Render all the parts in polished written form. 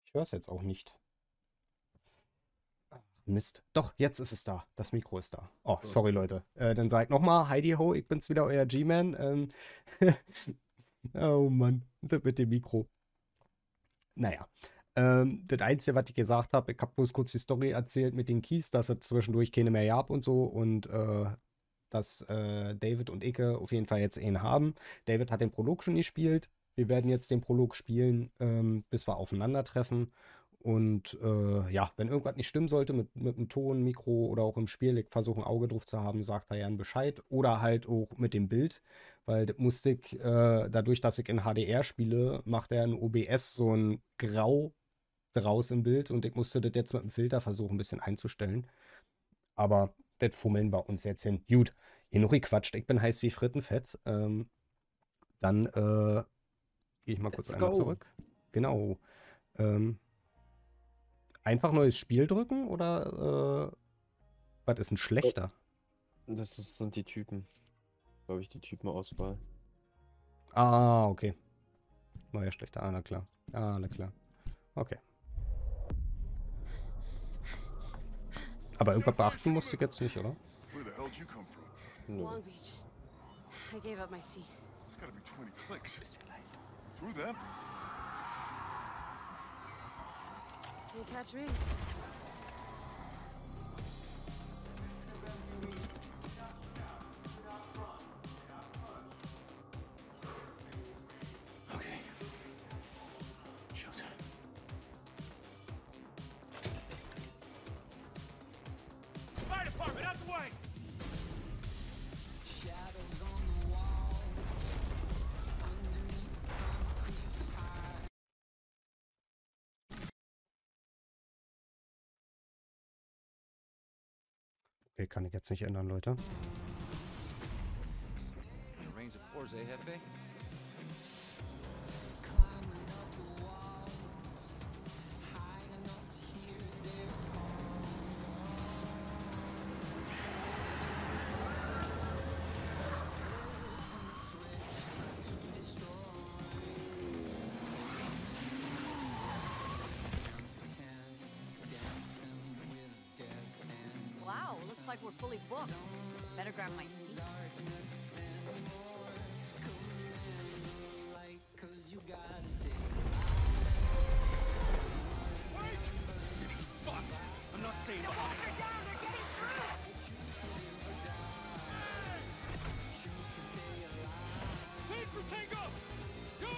Ich höre es jetzt auch nicht. Ach, Mist. Doch, jetzt ist es da. Das Mikro ist da. Oh, sorry, Leute. Dann sagt nochmal, Heidi Ho, ich bin's wieder, euer G-Man. Oh Mann, das mit dem Mikro. Naja. Das Einzige, was ich gesagt habe, ich habe bloß kurz die Story erzählt mit den Keys, dass es zwischendurch keine mehr gab und so und dass David und Icke auf jeden Fall jetzt einen haben. David hat den Prolog schon gespielt. Wir werden jetzt den Prolog spielen, bis wir aufeinandertreffen. Und ja, wenn irgendwas nicht stimmen sollte mit dem Ton, Mikro oder auch im Spiel, ich versuche ein Auge drauf zu haben, sagt er gern Bescheid. Oder halt auch mit dem Bild, weil das musste ich, dadurch, dass ich in HDR spiele, macht er in OBS so ein Grau draus im Bild und ich musste das jetzt mit dem Filter versuchen, ein bisschen einzustellen. Aber das fummeln wir uns jetzt hin. Gut, genug gequatscht. Ich bin heiß wie Frittenfett. Dann gehe ich mal kurz Let's einmal go. zurück. Genau. Ähm, einfach neues Spiel drücken oder was ist ein schlechter? Sind die Typen. Glaube ich, die Typenauswahl. Ah, okay. Neuer schlechter. Ah, na klar. Ah, na klar. Okay. Aber irgendwas beachten musste ich jetzt nicht, oder? Where the hell did you come from? Nö. Long Beach. I gave up my seat. It's gotta be 20 clicks. Bisschen leiser. Through them? Can't catch me. Okay. Showtime. Fire department, out the way! Okay, kann ich jetzt nicht ändern, Leute. Rains of course, eh, Jefe? Wow, looks like we're fully booked. Better grab my seat. City's fucked! I'm not staying behind. Wait for Tango! Go!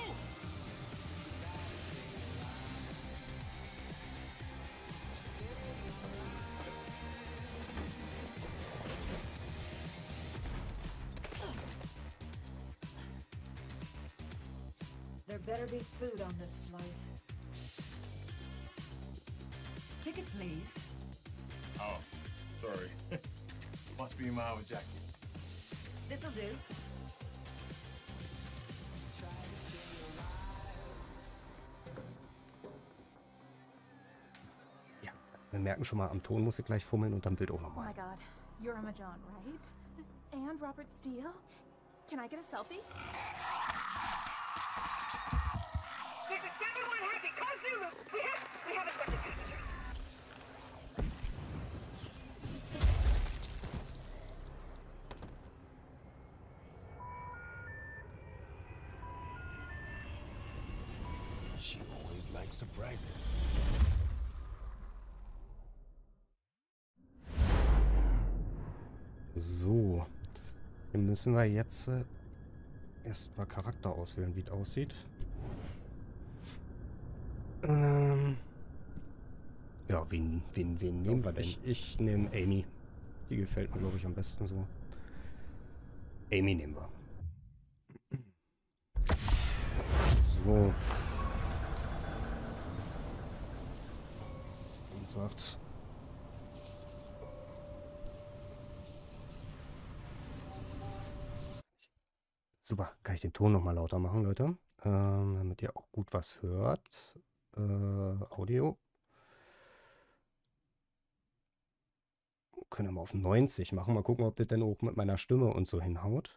There better be food on this flight. Ticket, please. Oh, sorry. Must be mine with Jackie. This'll do. Ja, also wir merken schon mal, am Ton muss ich gleich fummeln und am Bild auch Oh nochmal. my god, you're Emma John, right? And Robert Steele? Can I get a selfie? This is 71 Happy. Call Zulu. We have accepted passengers. She always likes surprises. So. Hier müssen wir jetzt erstmal Charakter auswählen, wie es aussieht. Ja, wen nehmen wir denn? Ich nehme Amy. Die gefällt mir, glaube ich, am besten so. Amy nehmen wir. So. Und sagt. Super, kann ich den Ton nochmal lauter machen, Leute. Damit ihr auch gut was hört. Audio. Können wir mal auf 90 machen. Mal gucken, ob das denn auch mit meiner Stimme und so hinhaut.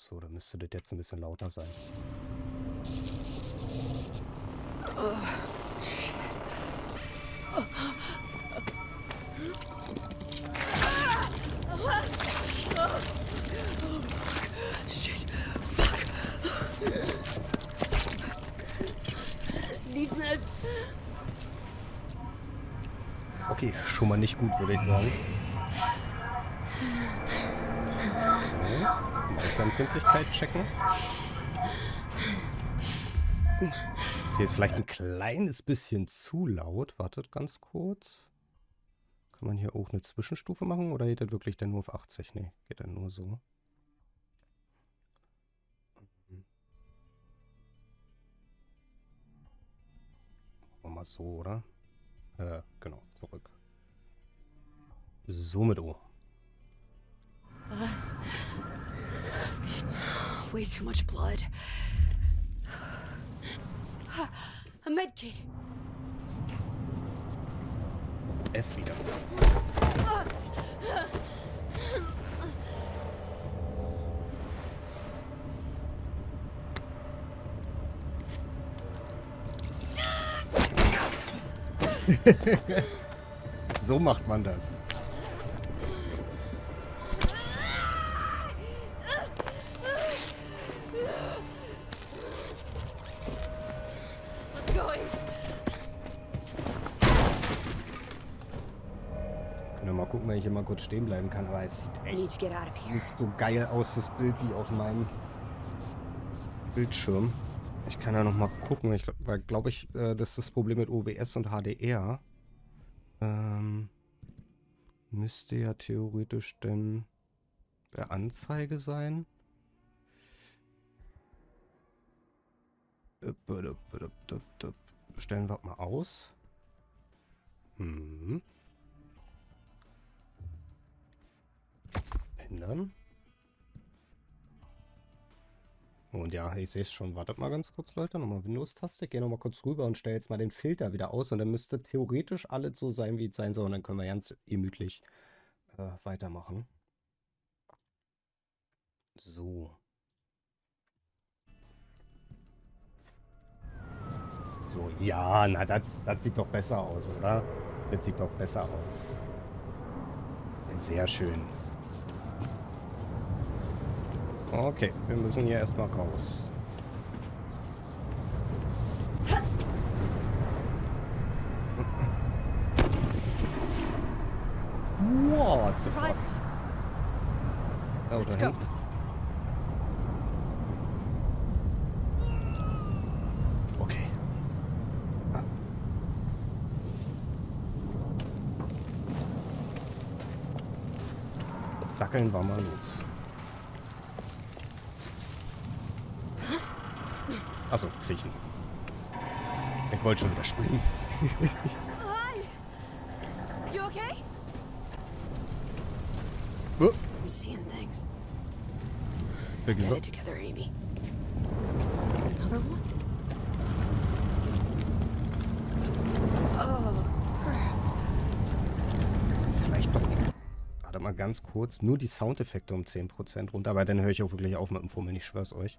So, dann müsste das jetzt ein bisschen lauter sein. Shit. Fuck. Need meds. Okay, schon mal nicht gut, würde ich sagen. So, Empfindlichkeit checken. Okay, ist vielleicht ein kleines bisschen zu laut. Wartet ganz kurz. Kann man hier auch eine Zwischenstufe machen oder geht das wirklich dann nur auf 80? Nee, geht dann nur so. Machen wir mal so, oder? Genau, zurück. So mit O. Way too much blood. A medkit. F wieder. So macht man das. Let's go. Können wir mal gucken, wenn ich hier mal kurz stehen bleiben kann, aber es sieht I need to echt get out of here. nicht so geil aus, das Bild, wie auf meinem Bildschirm. Ich kann ja noch mal gucken, weil glaube ich, das ist das Problem mit OBS und HDR. Müsste ja theoretisch denn der Anzeige sein. Stellen wir mal aus. Ändern. Und ja, ich sehe es schon. Wartet mal ganz kurz, Leute. Nochmal Windows-Taste. Ich gehe nochmal kurz rüber und stelle jetzt mal den Filter wieder aus. Und dann müsste theoretisch alles so sein, wie es sein soll. Und dann können wir ganz gemütlich weitermachen. So. So, ja, na, das sieht doch besser aus, oder? Das sieht doch besser aus. Sehr schön. Okay, wir müssen hier erstmal raus. Wow, what the fuck? Oh, Let's da go. hinten. Okay. Dackeln wir mal los. Achso, kriechen. Ich wollte schon wieder springen. Hi. You okay? Oh, I'm seeing things. wie Get it gesagt. together, Amy. Another one? Oh, crap. Vielleicht noch. Warte mal ganz kurz. Nur die Soundeffekte um 10% runter, aber dann höre ich auch wirklich auf mit dem Fummeln, ich schwör's euch.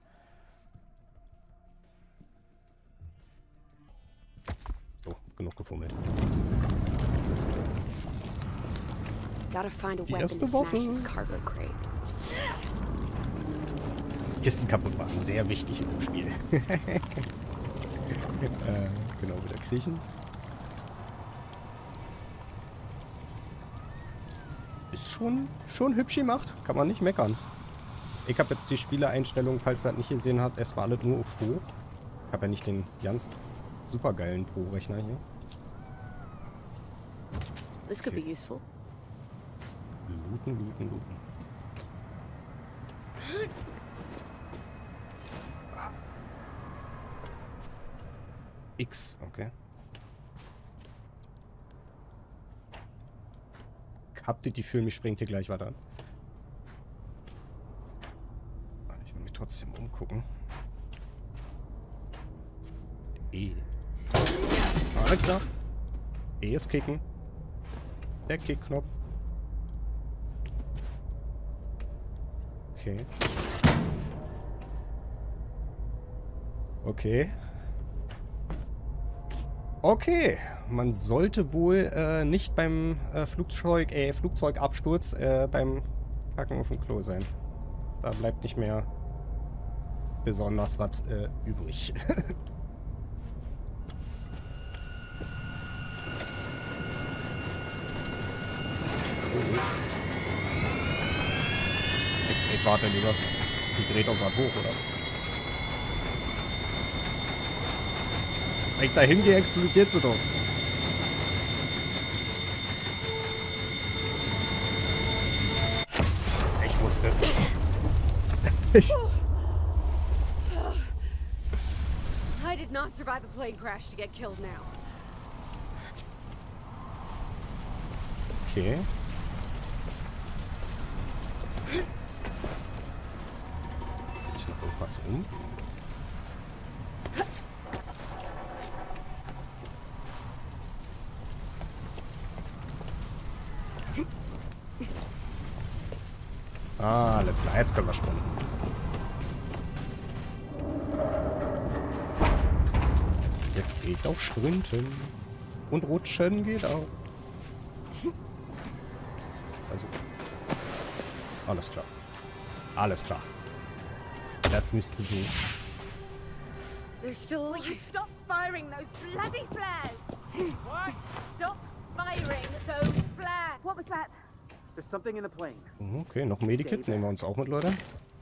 So, genug gefummelt. Gotta find a Die weapon erste to smash Waffe. this cargo crate. Kisten kaputt machen, sehr wichtig im Spiel. Genau, wieder kriechen. Ist schon hübsch gemacht, kann man nicht meckern. Ich habe jetzt die Spieleeinstellungen, falls ihr das nicht gesehen habt, erstmal alle nur auf hoch. Ich habe ja nicht den ganz supergeilen Pro-Rechner hier. This could be useful. Looten, looten, looten. X, okay. Habt ihr die Filme, ich springt hier gleich weiter an. Ich will mich trotzdem umgucken. E. Alles klar. E ist kicken. Der Kick-Knopf. Okay. Okay. Okay. Man sollte wohl nicht beim Flugzeugabsturz beim Kacken auf dem Klo sein. Da bleibt nicht mehr besonders was übrig. Ich warte lieber. Die dreht doch grad hoch, oder? Wenn ich da hingehe, explodiert sie doch. Ich wusste es. I did not survive a plane crash to get killed now. Okay. Ist hier irgendwas rum? Ah, alles klar. Jetzt können wir springen. Jetzt geht auch Sprinten. Und Rutschen geht auch. Also. Alles klar. Alles klar. Das müsste so. They're still Will you alive. stop firing those bloody flares? What? Stop firing those flares. What was that? There's something in the plane. Okay, noch ein Medikit. Nehmen wir uns auch mit, Leute.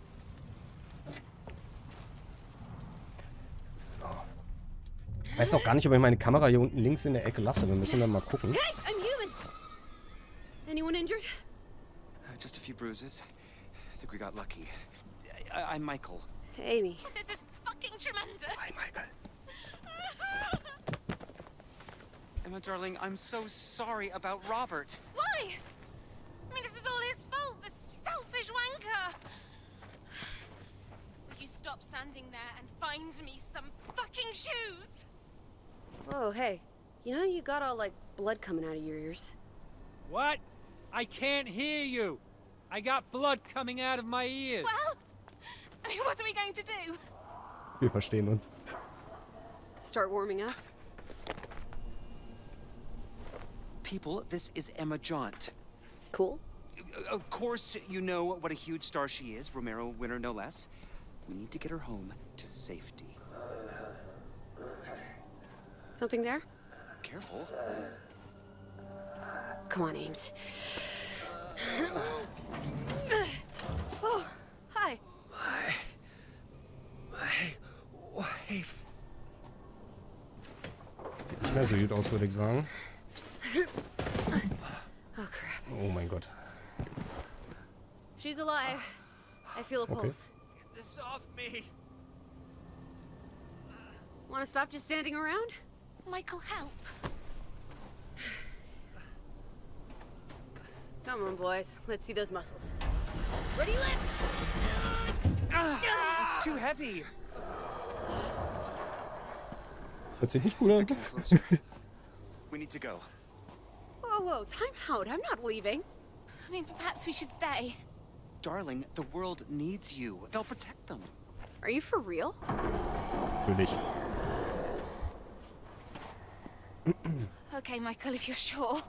So. Ich weiß auch gar nicht, ob ich meine Kamera hier unten links in der Ecke lasse. Wir müssen dann mal gucken. Hey, I'm human. Anyone injured? Just a few bruises. I think we got lucky. I'm Michael. Amy. This is fucking tremendous. Hi, Michael. Emma, darling, I'm so sorry about Robert. Why? I mean, this is all his fault, the selfish wanker. Will you stop standing there and find me some fucking shoes? Whoa, hey. You know you got all, like, blood coming out of your ears. What? I can't hear you. I got blood coming out of my ears. Well, I mean, what are we going to do? Wir verstehen uns. Start warming up. People, this is Emma Jaunt. Cool. Of course, you know what a huge star she is, Romero winner no less. We need to get her home to safety. Something there? Careful. Come on, Ames. Oh, hi. My wife. Sieht nicht mehr so gut aus, würde ich sagen. Oh, crap. Oh mein Gott. She's alive. I feel a pulse. Okay. Get this off me. Want to stop just standing around? Michael, help. Come on, boys. Let's see those muscles. Ready, lift! It's too heavy. Hört sich nicht gut an. Come closer. We need to go. Whoa, whoa, time out. I'm not leaving. I mean, perhaps we should stay. Darling, the world needs you. They'll protect them. Are you for real? Natürlich. Okay, Michael, if you're sure.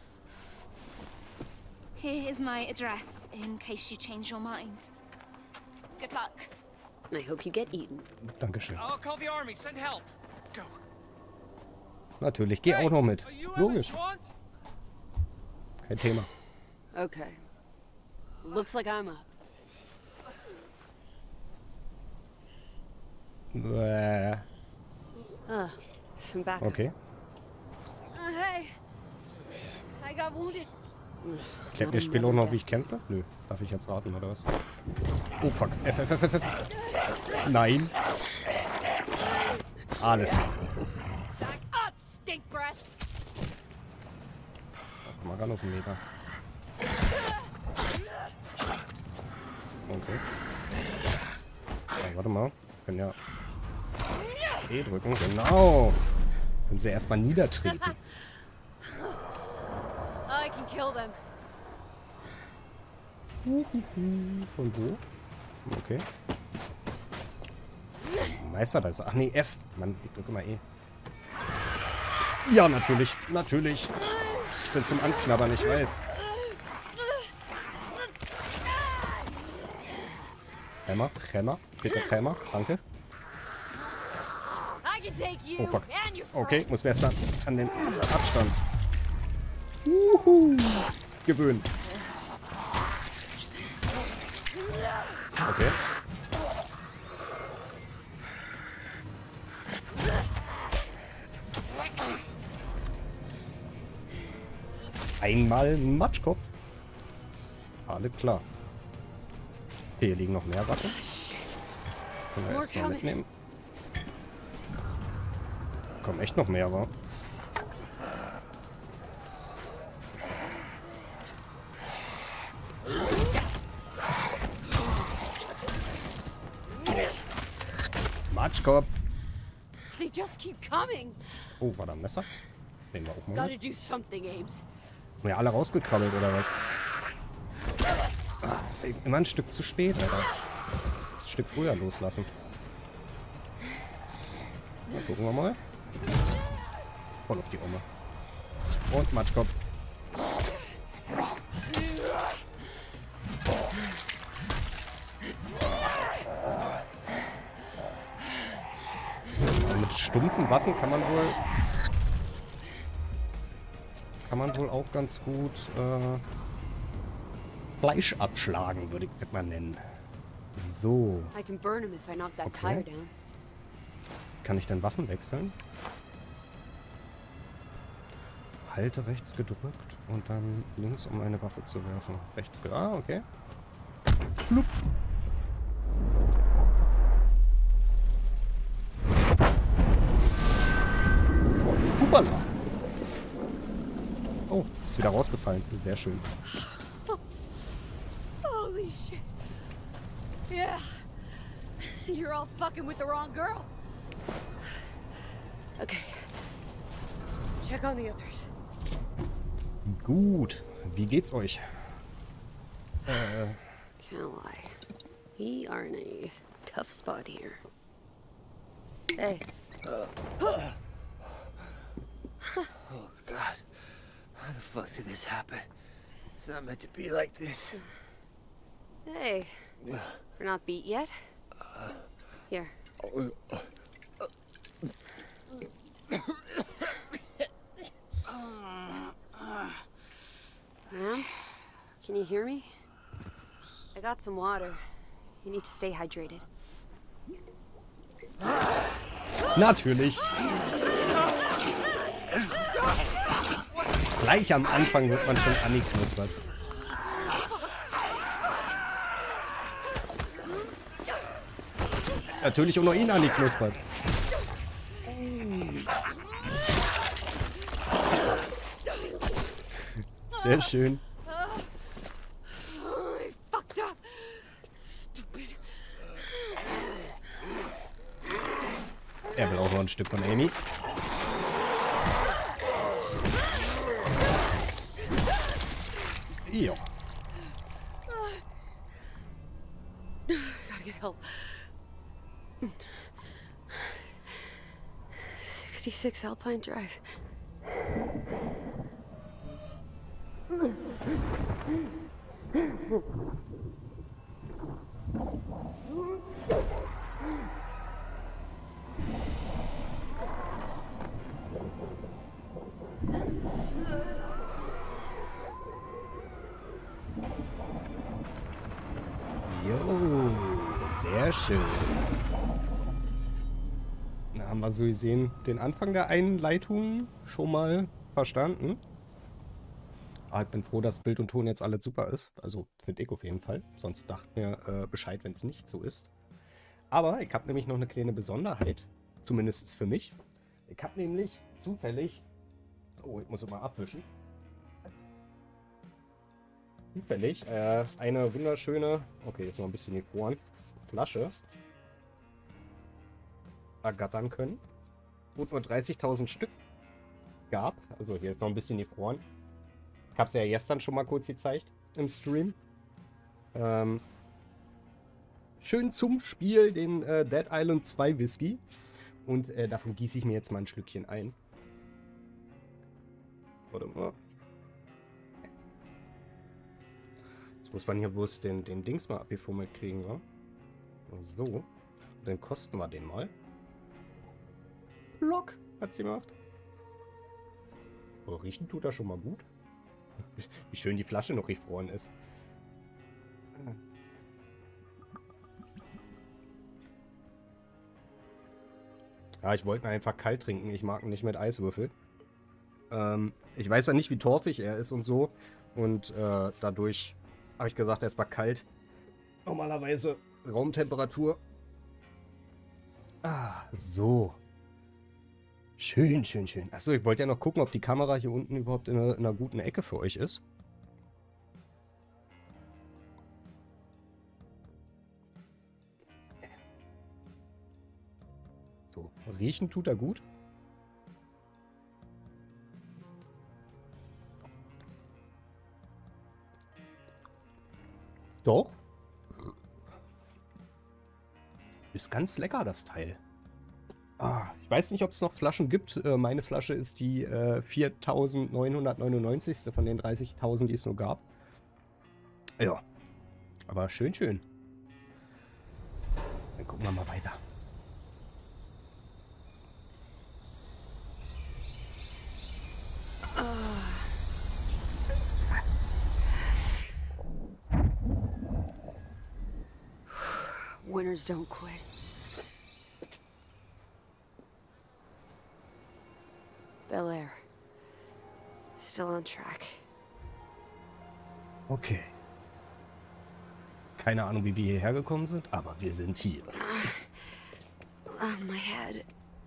Here is my address in case you change your mind. Good luck. I hope you get eaten. Dankeschön. I'll call the army. Send help. Go. Natürlich, geh auch noch mit. Are you Logisch. Emma Jaunt? Kein Thema. Okay. Looks like I'm up. Some backup. Okay. Hey. I got wounded. Klärt ihr Spiel auch noch, wie ich kämpfe? Nö. Darf ich jetzt raten, oder was? Oh, fuck. F. Nein. Alles. Back up, stink breath. Komm mal ran auf den Meter. Okay. Ja, warte mal. Können ja E drücken. Genau. Können sie erstmal niedertreten. I can kill them. Von wo? Okay. Meister, da ist... Ach nee, F. Mann, ich drücke mal E. Ja, natürlich. Natürlich. Ich bin zum Anknabbern, ich weiß. Hämmer, Hämmer. Bitte Hämmer. Danke. Oh, fuck. Okay, muss mir erstmal an den Abstand. Gewöhnen. Okay. Einmal ein Matschkopf. Alle klar. Okay, hier liegen noch mehr Waffen. Können wir erstmal mitnehmen. Kommen echt noch mehr, wa? Matschkopf. They just keep coming. Oh, war da ein Messer? Nehmen wir auch mal. Gotta do something, Ames. Haben ja alle rausgekrabbelt, oder was? Ah, immer ein Stück zu spät, Alter. Das Stück früher loslassen. Na, gucken wir mal. Voll auf die Oma. Und Matschkopf. Also mit stumpfen Waffen kann man wohl auch ganz gut Fleisch abschlagen, würde ich das mal nennen. So. Okay. Kann ich denn Waffen wechseln? Halte rechts gedrückt und dann links, um eine Waffe zu werfen. Rechts gedrückt. Ah, okay. Plupp. Hupala. Oh, ist wieder rausgefallen. Sehr schön. Holy shit. Yeah. You're all fucking with the wrong girl. Okay. Check on the others. Gut. Wie geht's euch? Can't lie. We are in a tough spot here. Hey. Oh God. How the fuck did this happen? It's not meant to be like this. Hey. We're not beat yet? Here. Ma'am? Can you hear me? I got some water. You need to stay hydrated. Natürlich. Gleich am Anfang wird man schon angeknuspert. Natürlich auch noch ihn angeknuspert. Sehr schön. Er will auch noch ein Stück von Amy. Ja. Gotta get help. 66 Alpine Drive. Jo, sehr schön. Na, haben wir so gesehen den Anfang der Einleitung schon mal verstanden. Aber ich bin froh, dass Bild und Ton jetzt alles super ist. Also finde ich auf jeden Fall. Sonst dacht mir Bescheid, wenn es nicht so ist. Aber ich habe nämlich noch eine kleine Besonderheit. Zumindest für mich. Ich habe nämlich zufällig... Oh, ich muss immer abwischen. Zufällig eine wunderschöne... Okay, jetzt noch ein bisschen gefroren. Flasche ergattern können. Gut, nur 30.000 Stück gab. Also hier ist noch ein bisschen gefroren. Ich habe es ja gestern schon mal kurz gezeigt im Stream. schön zum Spiel den Dead Island 2 Whisky. Und davon gieße ich mir jetzt mal ein Schlückchen ein. Warte mal. Jetzt muss man hier bloß den Dings mal abgefummelt kriegen, wa? So. Dann kosten wir den mal. Lock hat sie gemacht. Oh, riechen tut er schon mal gut. Wie schön die Flasche noch gefroren ist. Ja, ich wollte ihn einfach kalt trinken. Ich mag ihn nicht mit Eiswürfel. Ich weiß ja nicht, wie torfig er ist und so. Und dadurch habe ich gesagt, er ist mal kalt. Normalerweise Raumtemperatur. Ah, so. Schön, schön, schön. Achso, ich wollte ja noch gucken, ob die Kamera hier unten überhaupt in einer guten Ecke für euch ist. So, riechen tut er gut. Doch. Ist ganz lecker, das Teil. Ah, ich weiß nicht, ob es noch Flaschen gibt. Meine Flasche ist die 4.999. von den 30.000, die es nur gab. Ja. Aber schön, schön. Dann gucken wir mal weiter. Winners don't quit. Bel Air. Still on track. Okay. Keine Ahnung, wie wir hierher gekommen sind, aber wir sind hier. My head.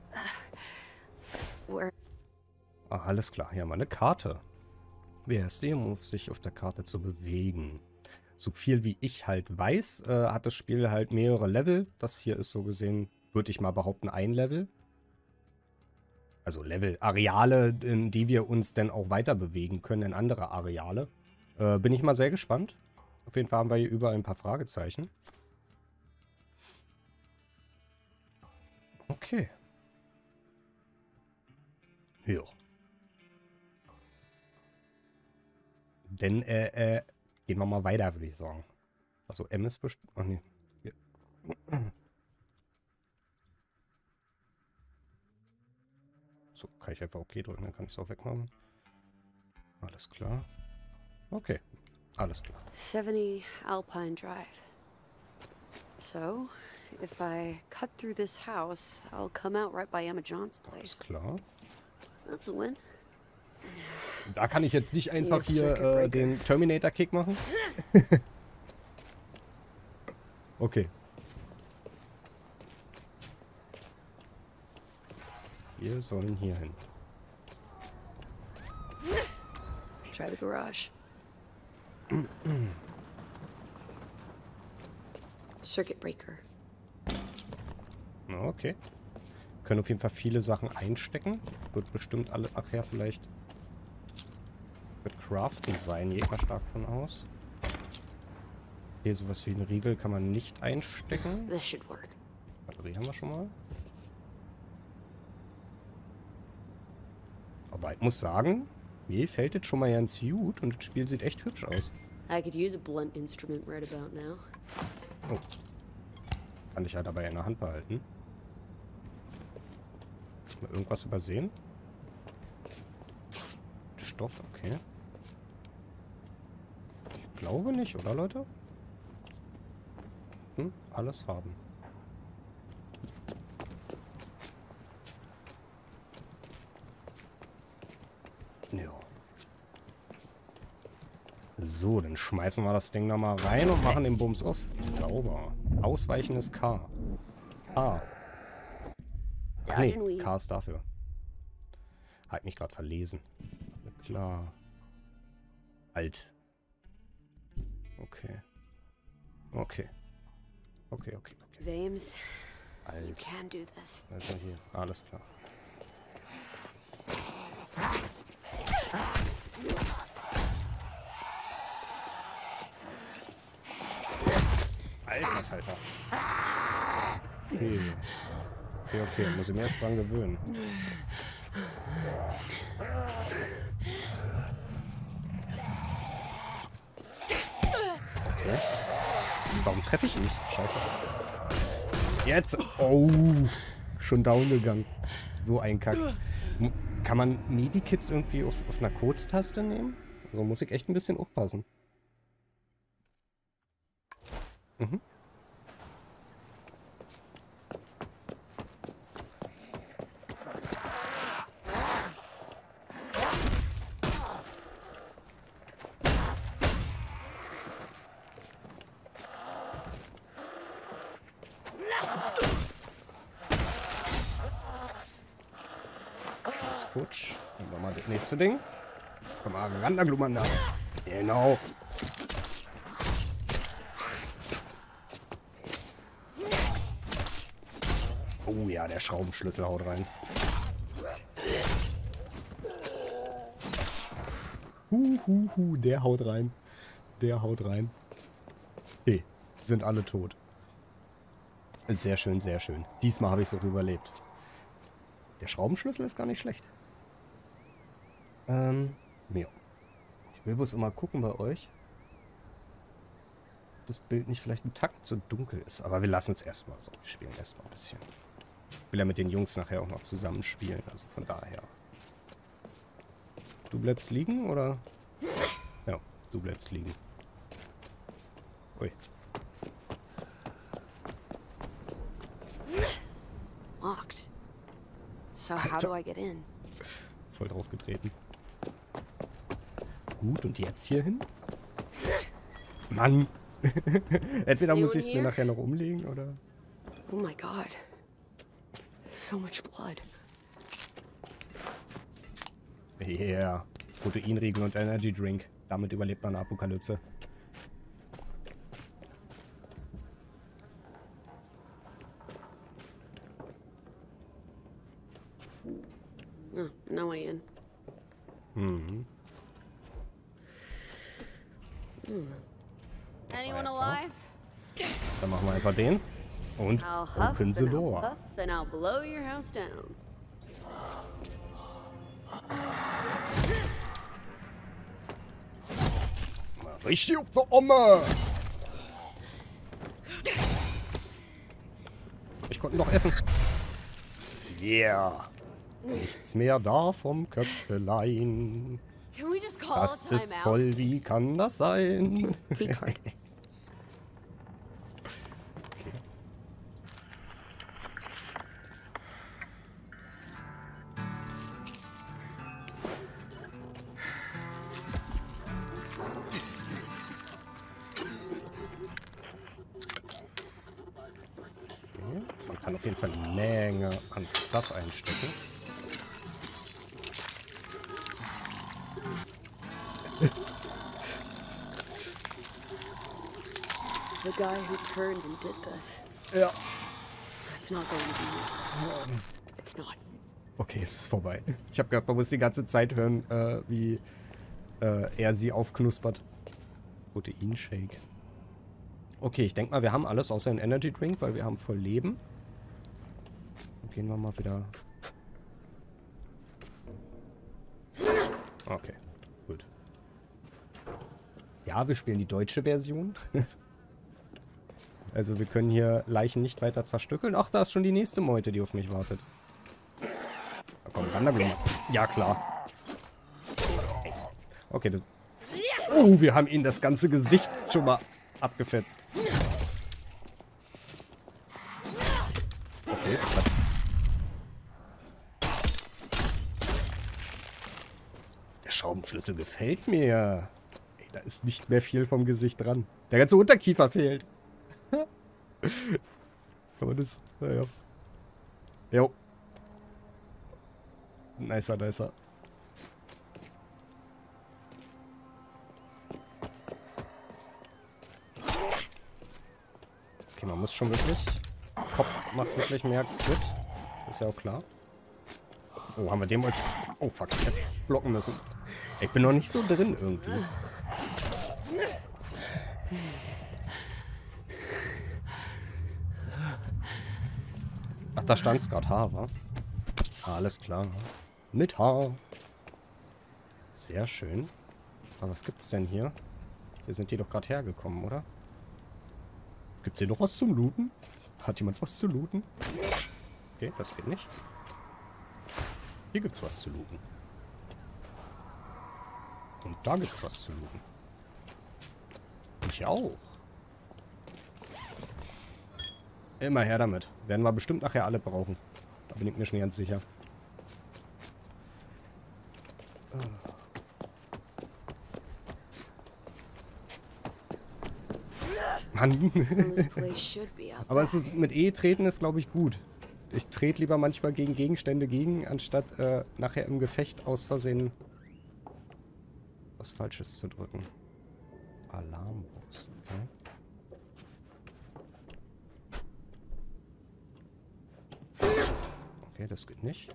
Where? Ah, alles klar. Hier haben wir eine Karte. Wer ist der, um sich auf der Karte zu bewegen? So viel wie ich halt weiß, hat das Spiel halt mehrere Level. Das hier ist so gesehen, würde ich mal behaupten, ein Level. Also Level, Areale, in die wir uns dann auch weiter bewegen können, in andere Areale. Bin ich mal sehr gespannt. Auf jeden Fall haben wir hier überall ein paar Fragezeichen. Okay. Ja. Dann, gehen wir mal weiter, würde ich sagen. Also M ist bestimmt... Ach nee. Hier. So, kann ich einfach OK drücken, dann kann ich es auch wegmachen. Alles klar. Okay, alles klar. 70 Alpine Drive. So, if I cut through this house, I'll come out right by Emma John's place. Alles klar. That's a win. Da kann ich jetzt nicht einfach hier den Terminator-Kick machen. Okay. Wir sollen hier hin. Try the garage. Circuit breaker. Okay. Können auf jeden Fall viele Sachen einstecken. Wird bestimmt alle nachher vielleicht mit Craften sein. Geht mal stark von aus. Hier sowas wie ein Riegel kann man nicht einstecken. This should work. Batterie haben wir schon mal. Aber ich muss sagen, mir fällt jetzt schon mal ganz gut und das Spiel sieht echt hübsch aus. I could use a blunt instrument right about now. Oh. Kann ich ja dabei in der Hand behalten. Mal irgendwas übersehen? Stoff, okay. Ich glaube nicht, oder Leute? Alles haben. Ja. So, dann schmeißen wir das Ding da mal rein und machen den Bums auf. Sauber. Ausweichendes K. Ah. Ach nee, K ist dafür. Hat mich gerade verlesen. Klar. Alt. Okay. Okay. Okay, okay, okay. Vames, Alt. you can do this. Also hier. Alles klar. Alter. Alter. Okay. Okay. Muss ich mir erst dran gewöhnen. Okay. Warum treffe ich ihn nicht? Scheiße. Jetzt! Oh! Schon down gegangen. So ein Kack. Kann man Medikits irgendwie auf einer Code-Taste nehmen? Also muss ich echt ein bisschen aufpassen. Mhm. Futsch. Dann machen wir das nächste Ding. Komm mal ran, da glummern da. Genau. Oh ja, der Schraubenschlüssel haut rein. Der haut rein. Der haut rein. Okay, sind alle tot. Sehr schön, sehr schön. Diesmal habe ich es auch überlebt. Der Schraubenschlüssel ist gar nicht schlecht. Ja. Ich will bloß immer gucken bei euch, ob das Bild nicht vielleicht ein Takt zu dunkel ist. Aber wir lassen es erstmal so. Wir spielen erstmal ein bisschen. Ich will ja mit den Jungs nachher auch noch zusammenspielen. Also von daher. Du bleibst liegen, oder? Ja, du bleibst liegen. Ui. Locked. So how do I get in? Voll drauf getreten. Gut, und jetzt hier hin? Mann! Entweder muss ich es mir nachher noch umlegen, oder? Oh my god. So much blood. Yeah. Proteinriegel und Energy Drink. Damit überlebt man eine Apokalypse. Oh, no way in. Mhm. Anyone alive? Dann machen wir einfach den. Und open the door. And I'll blow your house down. Richtig auf der Omme! Ich konnte noch essen. Yeah. Nichts mehr da vom Köpfelein. Das ist toll, wie kann das sein? Keycard. Man kann auf jeden Fall eine Menge an Stuff einstecken. The guy who turned and did this. Ja. That's not going to be me. It's not. Okay, es ist vorbei. Ich habe gedacht, man muss die ganze Zeit hören, wie er sie aufknuspert. Proteinshake. Okay, ich denke mal, wir haben alles außer einen Energy Drink, weil wir haben voll Leben. Dann gehen wir mal wieder. Okay, gut. Ja, wir spielen die deutsche Version. Also wir können hier Leichen nicht weiter zerstückeln. Ach, da ist schon die nächste Meute, die auf mich wartet. Da kommt ran, da Blume. Ja, klar. Okay, das... Oh, wir haben ihnen das ganze Gesicht schon mal abgefetzt. Okay, das hat... Der Schraubenschlüssel gefällt mir. Ey, da ist nicht mehr viel vom Gesicht dran. Der ganze Unterkiefer fehlt. Kann man das... Naja. Jo. Nicer, nicer. Okay, man muss schon wirklich... Kopf macht wirklich mehr Crit. Ist ja auch klar. Oh, haben wir dem als... Oh, fuck. Ich hätte blocken müssen. Ich bin noch nicht so drin irgendwie. Ach, da stand es gerade H, wa? Alles klar. Mit H. Sehr schön. Aber was gibt's denn hier? Hier sind die doch gerade hergekommen, oder? Gibt's hier noch was zum Looten? Hat jemand was zu looten? Okay, das geht nicht. Hier gibt's was zu looten. Und da gibt's was zu looten. Und hier auch. Immer her damit. Werden wir bestimmt nachher alle brauchen. Da bin ich mir schon ganz sicher. Mann. Aber es ist, mit E treten ist, glaube ich, gut. Ich trete lieber manchmal gegen Gegenstände gegen, anstatt nachher im Gefecht aus Versehen was Falsches zu drücken. Alarmbox, okay. Okay, das geht nicht.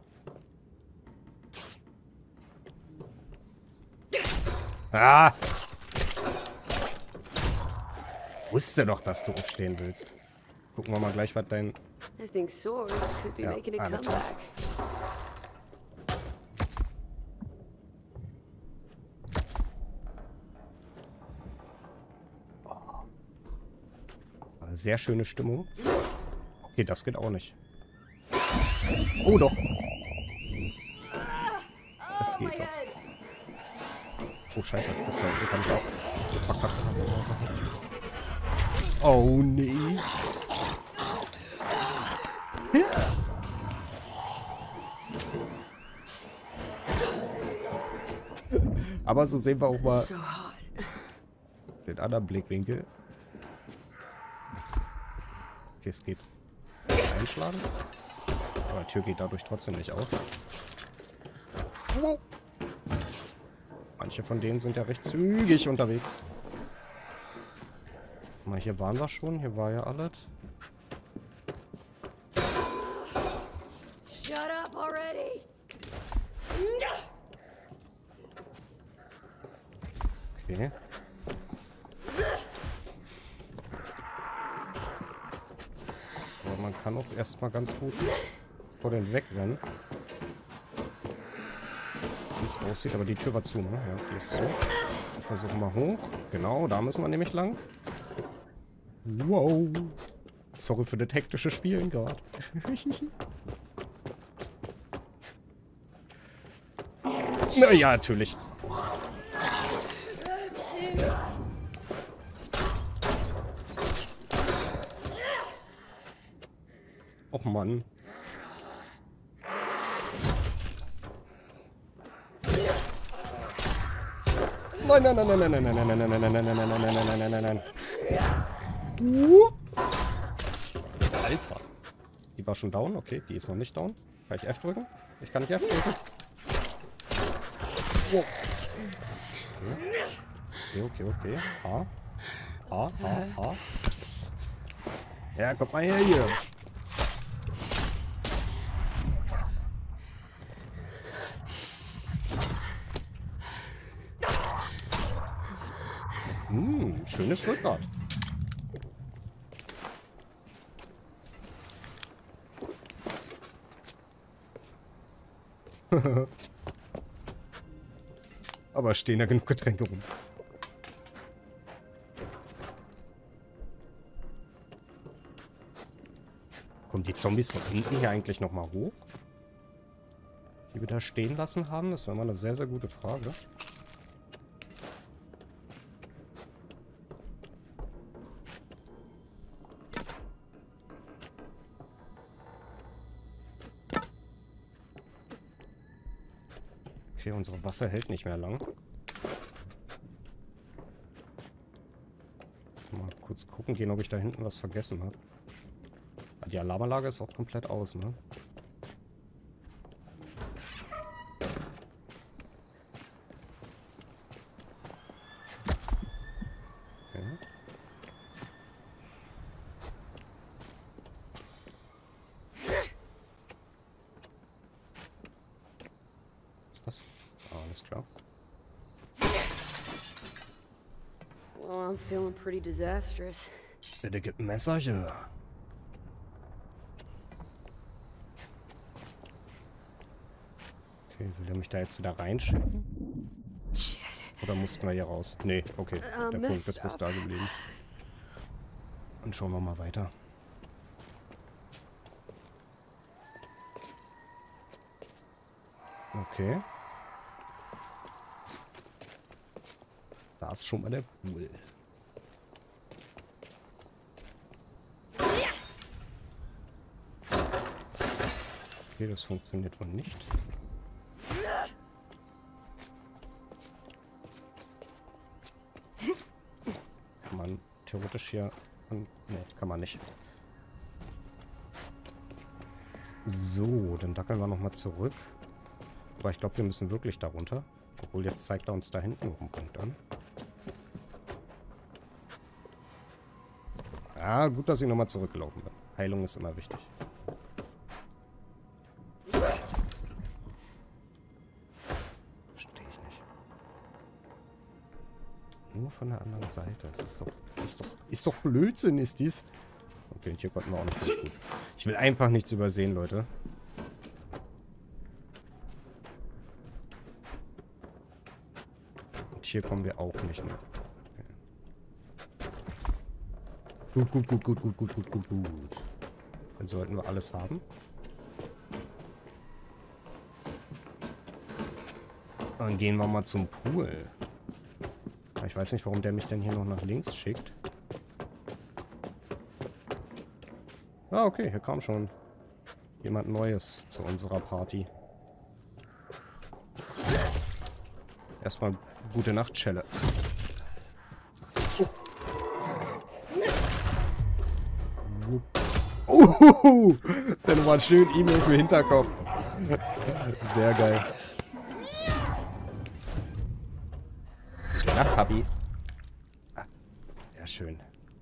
Ah! Wusste doch, dass du aufstehen willst. Gucken wir mal gleich, was dein... I think swords could be making a alles comeback. Sehr schöne Stimmung. Okay, das geht auch nicht. Oh, doch. Das geht doch. Oh, scheiße. Das kann ich auch. Oh, fuck, fuck. Oh, nee. Aber so sehen wir auch mal den anderen Blickwinkel. Okay, es geht. Einschlagen. Aber die Tür geht dadurch trotzdem nicht auf. Manche von denen sind ja recht zügig unterwegs. Mal, hier waren wir schon. Hier war ja alles. Shut up already. Okay. Aber man kann auch erstmal ganz gut vor den wegrennen. Wie es aussieht, aber die Tür war zu, ne? Ja, die ist so. Wir versuchen mal hoch. Genau, da müssen wir nämlich lang. Wow. Sorry für das hektische Spielen gerade. Na ja, natürlich. Och Mann. Nein, nein, nein, nein, nein, nein, nein, nein, nein, nein, nein, nein, nein, nein, nein, nein, nein, nein, nein, nein. Alter. Die war schon down? Okay, die ist noch nicht down. Kann ich F drücken? Ich kann nicht F drücken. Wow. Okay. A. A. Ja, kommt mal her hier. Schönes Rückgrat. Aber stehen da genug Getränke rum. Kommen die Zombies von hinten hier eigentlich nochmal hoch? Die wir da stehen lassen haben? Das wäre mal eine sehr, sehr gute Frage. Okay, unsere Waffe hält nicht mehr lang. Mal kurz gucken gehen, ob ich da hinten was vergessen habe. Die Alarmanlage ist auch komplett aus, ne? Okay. Was ist das? Ah, alles klar. Well, I'm feeling pretty disastrous. Bitte gib ein Messer hier. Okay, will er mich da jetzt wieder reinschicken? Oder mussten wir hier raus? Nee, okay. Der Punkt ist bloß da geblieben. Und schauen wir mal weiter. Okay. Da ist schon mal der Pool. Okay, das funktioniert wohl nicht. Kann man theoretisch hier... Ne, kann man nicht. So, dann dackeln wir nochmal zurück. Aber ich glaube, wir müssen wirklich da runter. Obwohl, jetzt zeigt er uns da hinten noch einen Punkt an. Ah, gut, dass ich nochmal zurückgelaufen bin. Heilung ist immer wichtig. Verstehe ich nicht. Nur von der anderen Seite. Das ist doch Blödsinn, ist dies. Okay, und hier konnten wir auch nicht gut. Ich will einfach nichts übersehen, Leute. Und hier kommen wir auch nicht mehr. Okay. Gut. Dann sollten wir alles haben. Dann gehen wir mal zum Pool. Ich weiß nicht, warum der mich denn hier noch nach links schickt. Ah, okay, hier kam schon jemand Neues zu unserer Party. Erstmal gute Nacht, Schelle. Dann war schön E-Mail für Hinterkopf. Sehr geil. Gute Nacht, Papi. Ah, sehr schön.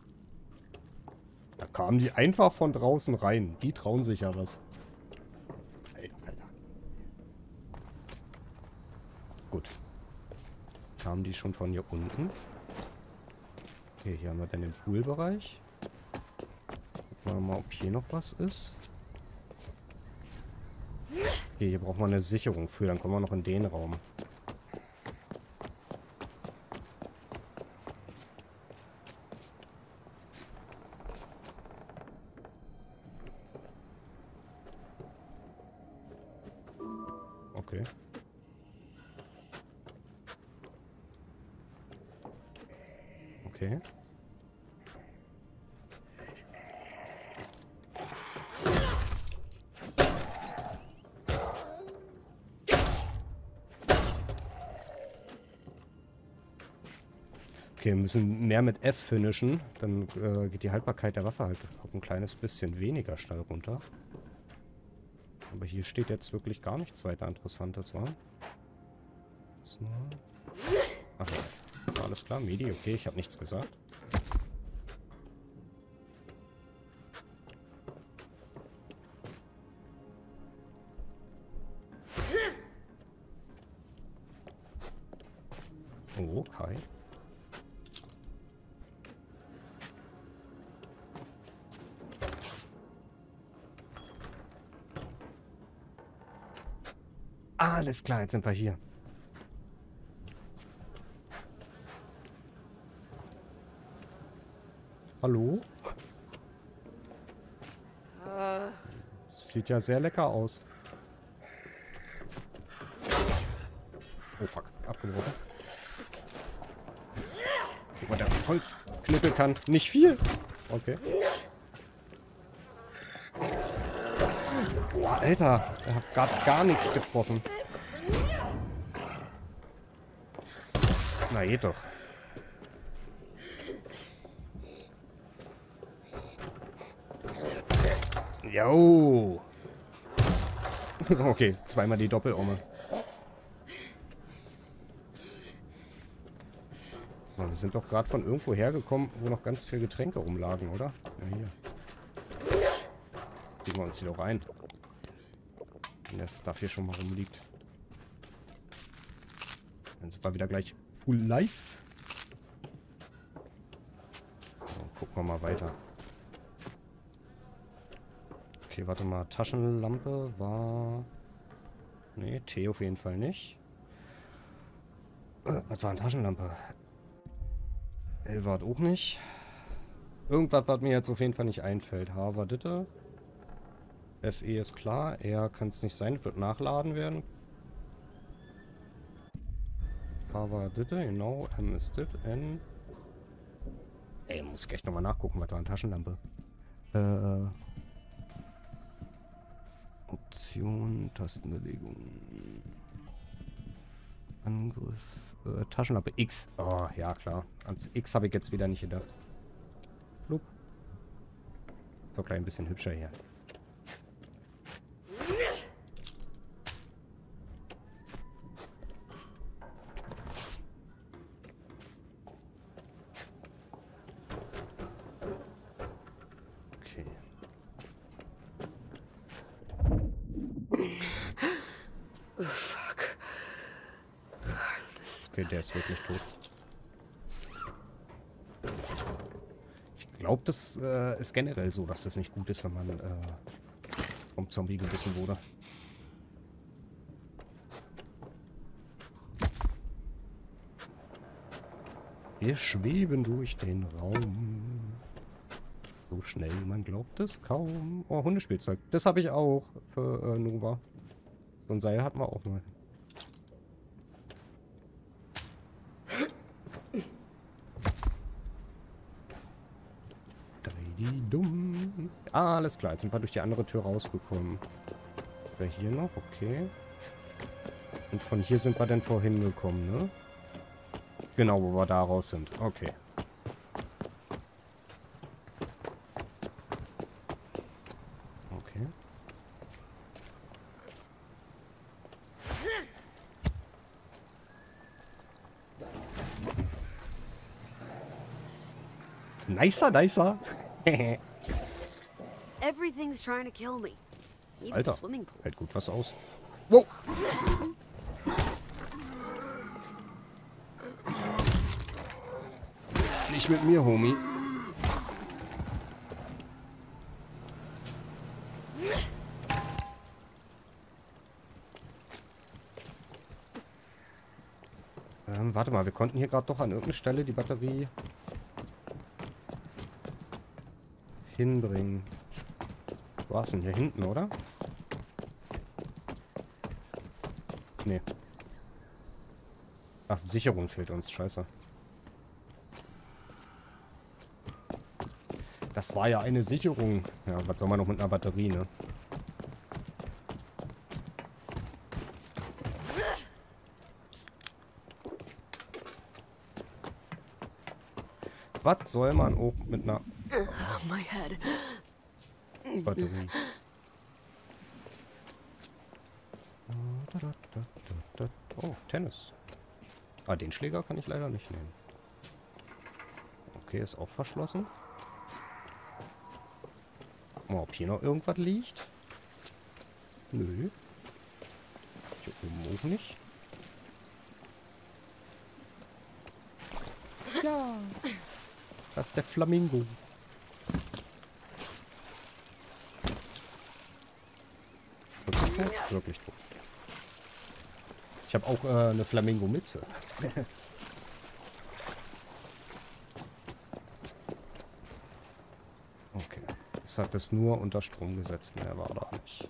Da kamen die einfach von draußen rein. Die trauen sich ja was. Alter. Gut. Kamen die schon von hier unten? Okay, hier haben wir dann den Poolbereich. Gucken wir mal, ob hier noch was ist. Okay, hier braucht man eine Sicherung für. Dann kommen wir noch in den Raum. Okay. Okay. Okay, wir müssen mehr mit F finishen. Dann geht die Haltbarkeit der Waffe halt auch ein kleines bisschen weniger schnell runter. Aber hier steht jetzt wirklich gar nichts weiter Interessantes, wa? Ist nur... Ach ja, alles klar, Medi, okay, ich habe nichts gesagt. Oh, Kai. Alles klar, jetzt sind wir hier. Hallo? Sieht ja sehr lecker aus. Oh fuck, abgebrochen. Guck mal, der Holzknüppel kann nicht viel. Okay. Boah, Alter, er hat gerade gar nichts getroffen. Na, geht doch. Jo. Okay, zweimal die Doppelorme. Wir sind doch gerade von irgendwo hergekommen, wo noch ganz viele Getränke rumlagen, oder? Ja, hier. Kriegen wir uns hier doch rein. Wenn der Stuff hier schon mal rumliegt. Dann sind wir wieder gleich full live. So, gucken wir mal weiter. Okay, warte mal. Taschenlampe war Nee, Tee auf jeden Fall nicht. Was war eine Taschenlampe? Elwart auch nicht. Irgendwas, was mir jetzt auf jeden Fall nicht einfällt. H war Ditte. FE ist klar. R kann es nicht sein. Wird nachladen werden. K war Ditte, genau. M ist Dit. N. Ey, muss ich echt nochmal nachgucken. Was war eine Taschenlampe? Option, Tastenbelegung. Angriff. Taschenlampe X. Oh, ja klar. Ans X habe ich jetzt wieder nicht gedacht. Blub. Ist doch gleich ein bisschen hübscher hier. Okay. Fuck. Okay, der ist wirklich tot. Ich glaube, das ist generell so, dass das nicht gut ist, wenn man vom Zombie gebissen wurde. Wir schweben durch den Raum. So schnell, man glaubt es kaum. Oh, Hundespielzeug. Das habe ich auch für Nova. So ein Seil hatten wir auch mal. Dumm. Ah, alles klar. Jetzt sind wir durch die andere Tür rausgekommen. Das wäre hier noch, okay. Und von hier sind wir dann vorhin gekommen, ne? Genau, wo wir da raus sind. Okay. Okay. Nicer. Everything's trying to kill me. Even Alter, swimming pools. hält gut was aus. Wow. Nicht mit mir, Homie. Warte mal, wir konnten hier gerade doch an irgendeiner Stelle die Batterie hinbringen. Wo war's denn? Hier hinten, oder? Nee. Ach, Sicherung fehlt uns. Scheiße. Das war ja eine Sicherung. Ja, was soll man noch mit einer Batterie, ne? Was soll man auch mit einer My head. Batterie? Oh, Tennis. Ah, den Schläger kann ich leider nicht nehmen. Okay, ist auch verschlossen. Guck mal, ob hier noch irgendwas liegt. Nö. Hier oben auch nicht. Ja. Das ist der Flamingo. Wirklich tot? Wirklich tot. Ich habe auch eine Flamingo-Mütze. Okay. Das hat es nur unter Strom gesetzt. Mehr war da nicht.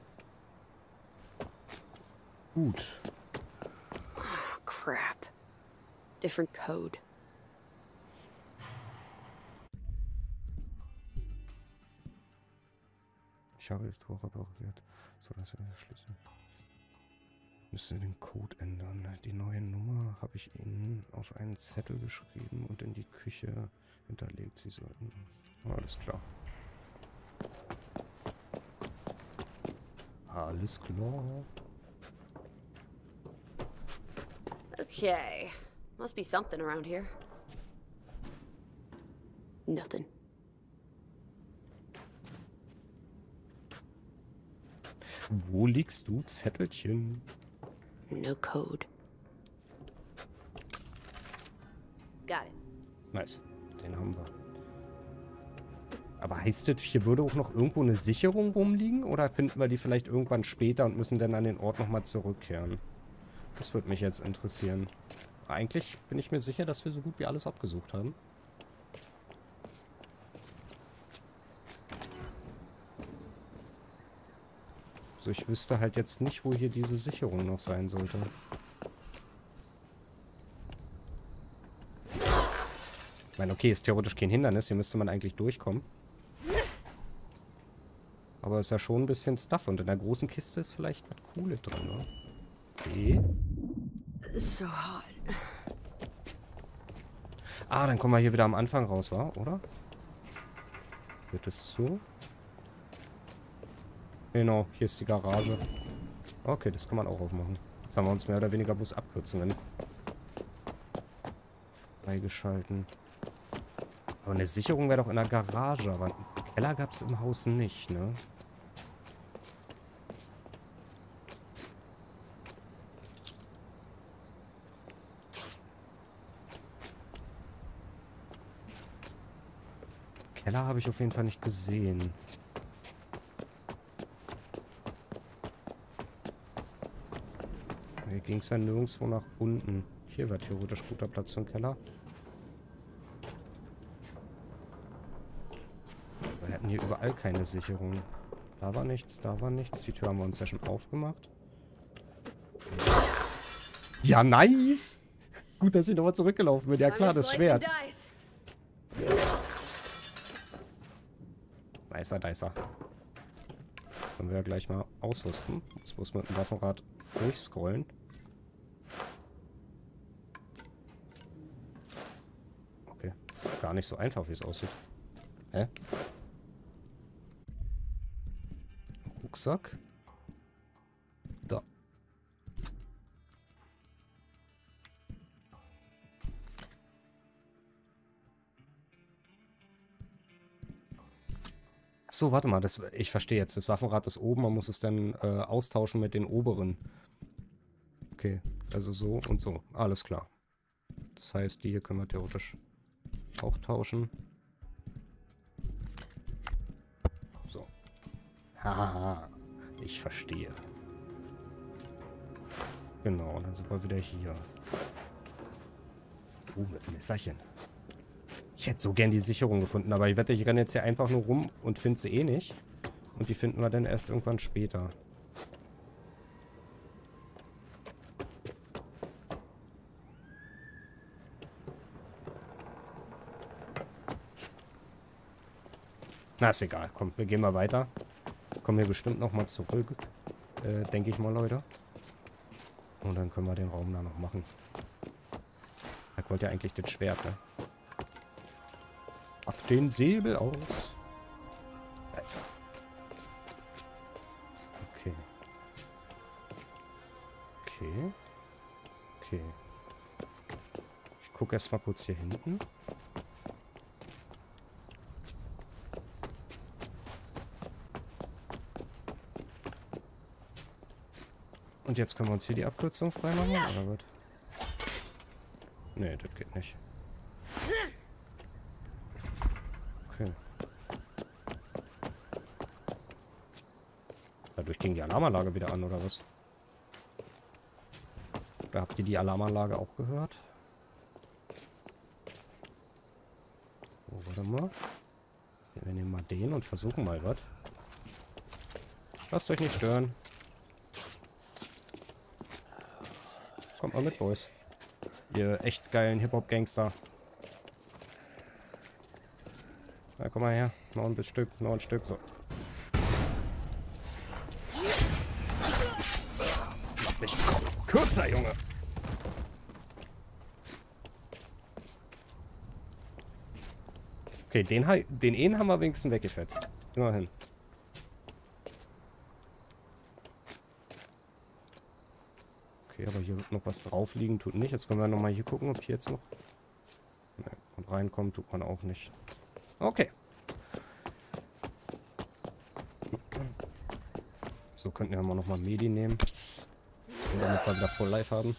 Gut. Oh, crap. Different code. Ich habe das Tor repariert, sodass wir das Schlüssel. Müsste den Code ändern. Die neue Nummer habe ich Ihnen auf einen Zettel geschrieben und in die Küche hinterlegt. Sie sollten. Alles klar. Alles klar. Okay. Must be something around here. Nothing. Wo liegst du, Zettelchen? No code. Got it. Nice. Den haben wir. Aber heißt das, hier würde auch noch irgendwo eine Sicherung rumliegen? Oder finden wir die vielleicht irgendwann später und müssen dann an den Ort nochmal zurückkehren? Das würde mich jetzt interessieren. Eigentlich bin ich mir sicher, dass wir so gut wie alles abgesucht haben. So, ich wüsste halt jetzt nicht, wo hier diese Sicherung noch sein sollte. Ich meine, okay, ist theoretisch kein Hindernis. Hier müsste man eigentlich durchkommen. Aber ist ja schon ein bisschen Stuff. Und in der großen Kiste ist vielleicht was Cooles drin, ne? Okay. So hot. Ah, dann kommen wir hier wieder am Anfang raus, wa? Oder? Wird es zu? Genau, hier ist die Garage. Okay, das kann man auch aufmachen. Jetzt haben wir uns mehr oder weniger bloß Abkürzungen freigeschalten. Aber eine Sicherung wäre doch in der Garage. Aber einen Keller gab es im Haus nicht, ne? Keller habe ich auf jeden Fall nicht gesehen. Hier ging es ja nirgendwo nach unten. Hier wäre theoretisch guter Platz für einen Keller. Wir hatten hier überall keine Sicherung. Da war nichts, da war nichts. Die Tür haben wir uns ja schon aufgemacht. Ja, nice! Gut, dass ich nochmal zurückgelaufen bin. Ja klar, das Schwert. Nicer. Können wir ja gleich mal ausrüsten. Jetzt muss man mit dem Waffenrad durchscrollen. Okay, das ist gar nicht so einfach, wie es aussieht. Hä? Rucksack. Da. So, warte mal, ich verstehe jetzt. Das Waffenrad ist oben, man muss es dann austauschen mit den oberen. Okay, also so und so. Alles klar. Das heißt, die hier können wir theoretisch auch tauschen. So. Haha, ich verstehe. Genau, und dann sind wir wieder hier. Mit einem Messerchen. Ich hätte so gern die Sicherung gefunden, aber ich wette, ich renne jetzt hier einfach nur rum und finde sie eh nicht. Und die finden wir dann erst irgendwann später. Na, ist egal. Komm, wir gehen mal weiter. Kommen hier bestimmt nochmal zurück. Denke ich mal, Leute. Und dann können wir den Raum da noch machen. Ich wollte ja eigentlich das Schwert, ne? Pack den Säbel aus. Also. Okay. Okay. Ich gucke erst mal kurz hier hinten. Und jetzt können wir uns hier die Abkürzung freimachen, oder was? Nee, das geht nicht. Okay. Dadurch ging die Alarmanlage wieder an, oder was? Da habt ihr die Alarmanlage auch gehört? Oh, warte mal. Wir nehmen mal den und versuchen mal was. Lasst euch nicht stören. Kommt mal mit, Boys. Ihr echt geilen Hip-Hop-Gangster. Na, komm mal her. Noch ein Stück, so. Mach nicht kürzer, Junge. Okay, den einen haben wir wenigstens weggefetzt. Immerhin. Okay, aber hier wird noch was drauf liegen, tut nicht. Jetzt können wir nochmal hier gucken, ob hier jetzt noch... Ne, und reinkommen tut man auch nicht. Okay. So, könnten wir mal nochmal Medi nehmen. Damit wir wieder Full Life haben.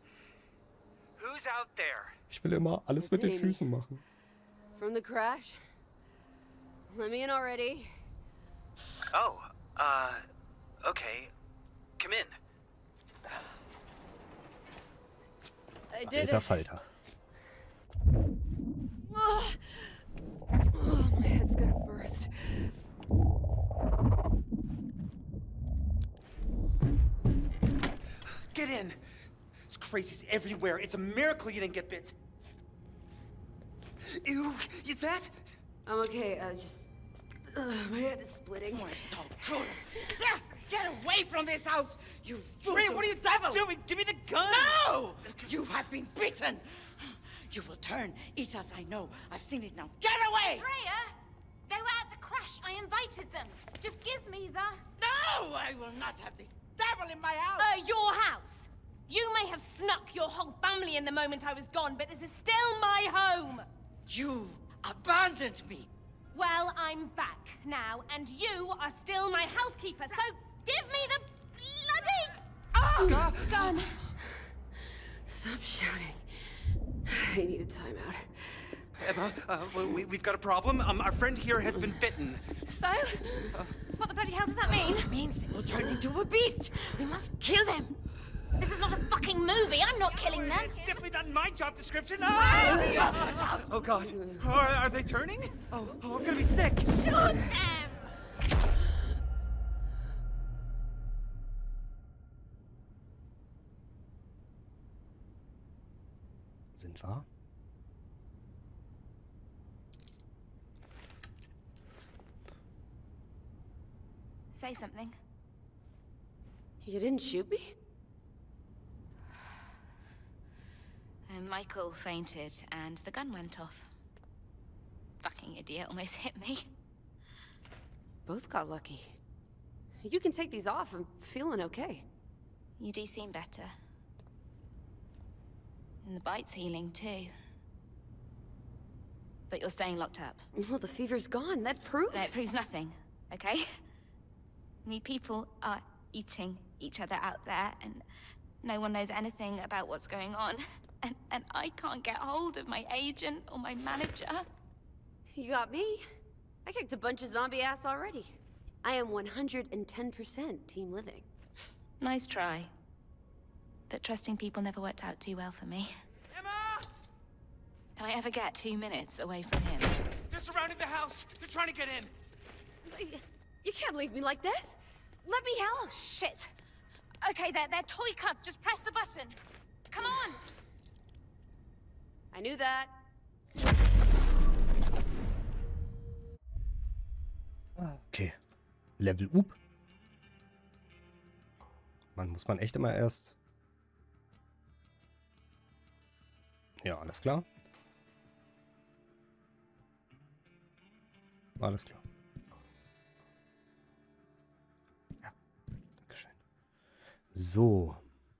Who's out there? Ich will immer alles mit den Füßen machen. From the crash? Let me in already. Oh, okay. Come in. I did Alter it. Falter. Oh, my head's gonna burst. Get in! This crazy's everywhere. It's a miracle you didn't get bit. Ew, is that? I'm okay, my head is splitting. Get away from this house, you fool! Freya, what are you doing? Give me the gun! No! You have been beaten! You will turn, eat us, I know. I've seen it now. Get away! Freya! They were at the crash. I invited them. Just give me the... No! I will not have this devil in my house! Your house. You may have snuck your whole family in the moment I was gone, but this is still my home. You abandoned me! Well, I'm back now, and you are still my housekeeper, so give me the bloody... gun. Stop shouting. I need a timeout. Emma, we've got a problem. Our friend here has been bitten. So? What the bloody hell does that mean? It means they will turn into a beast! We must kill them! This is not a fucking movie. I'm not killing them. It's definitely not in my job description. Oh, God. Are they turning? Oh, I'm gonna be sick. Shoot them! Sind wir? Say something. You didn't shoot me? Michael fainted, and the gun went off. Fucking idiot almost hit me. Both got lucky. You can take these off. I'm feeling okay. You do seem better. And the bite's healing, too. But you're staying locked up. Well, the fever's gone. That proves... No, it proves nothing, okay? I mean, people are eating each other out there, and no one knows anything about what's going on. And I can't get hold of my agent or my manager. You got me. I kicked a bunch of zombie ass already. I am 110% team living. Nice try. But trusting people never worked out too well for me. Emma! Can I ever get 2 minutes away from him? They're surrounding the house. They're trying to get in. You can't leave me like this. Let me help. Oh, shit. Okay, they're toy cuts. Just press the button. Come on. I knew that. Okay. Level up. Muss man echt immer erst... Ja, alles klar. Alles klar. Ja, dankeschön. So.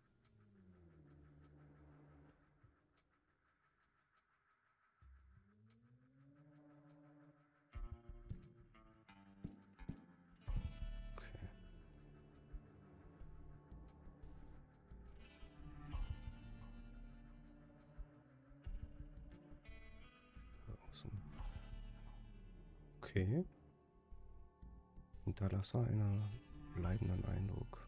Okay. Hinterlasse einen bleibenden Eindruck.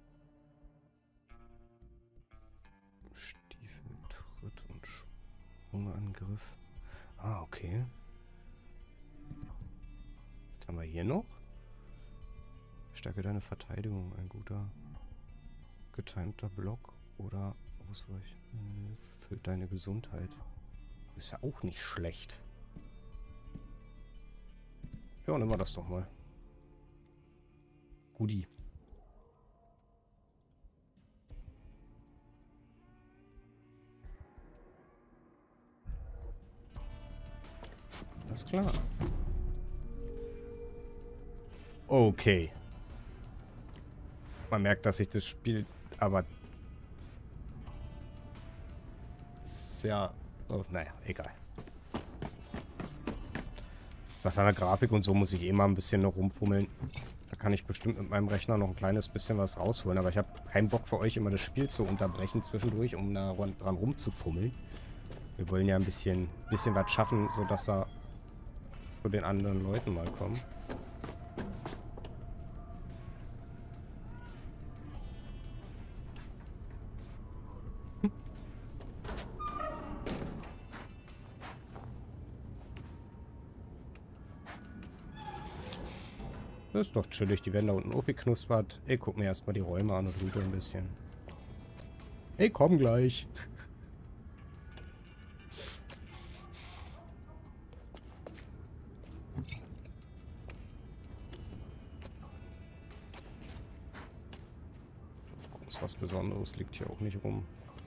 Stiefel, Tritt und Schwungangriff. Ah, okay. Was haben wir hier noch? Stärke deine Verteidigung. Ein guter getimter Block oder Ausweichen füllt deine Gesundheit. Ist ja auch nicht schlecht. Ja, nehmen wir das doch mal. Guti. Alles klar. Okay. Man merkt, dass sich das Spiel aber sehr... Oh, naja, egal. Nach seiner Grafik und so muss ich eh mal ein bisschen noch rumfummeln. Da kann ich bestimmt mit meinem Rechner noch ein kleines bisschen was rausholen. Aber ich habe keinen Bock für euch immer das Spiel zu unterbrechen zwischendurch, um da dran rumzufummeln. Wir wollen ja ein bisschen was schaffen, sodass wir zu den anderen Leuten mal kommen. Das ist doch chillig, die werden da unten aufgeknuspert. Ich guck mir erstmal die Räume an und rüde ein bisschen. Ich komm gleich. Groß was Besonderes liegt hier auch nicht rum.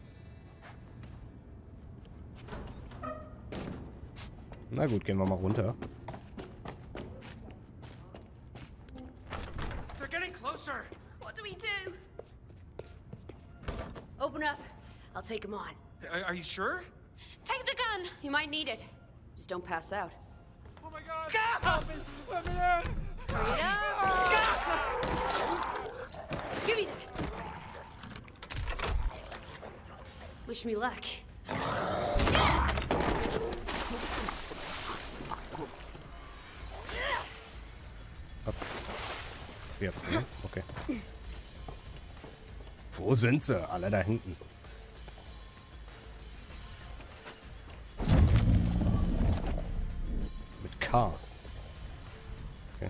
Na gut, gehen wir mal runter. What do we do? Open up. I'll take him on. Are you sure? Take the gun! You might need it. Just don't pass out. Oh my God! Help me! Let me in! Hurry it up! Give me that. Wish me luck. Jetzt, ne? Okay. Wo sind sie? Alle da hinten. Mit K. Okay.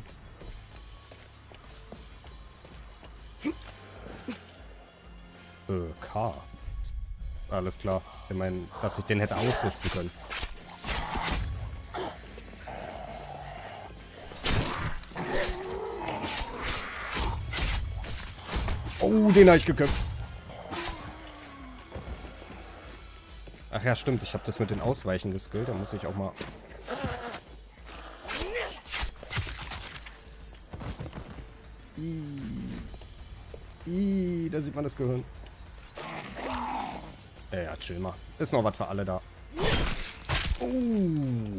K. Alles klar. Ich meine, dass ich den hätte ausrüsten können. Oh, den habe ich geköpft. Ach ja, stimmt. Ich habe das mit den Ausweichen geskillt. Da muss ich auch mal... Da sieht man das Gehirn. Ja, chill mal. Ist noch was für alle da. Oh.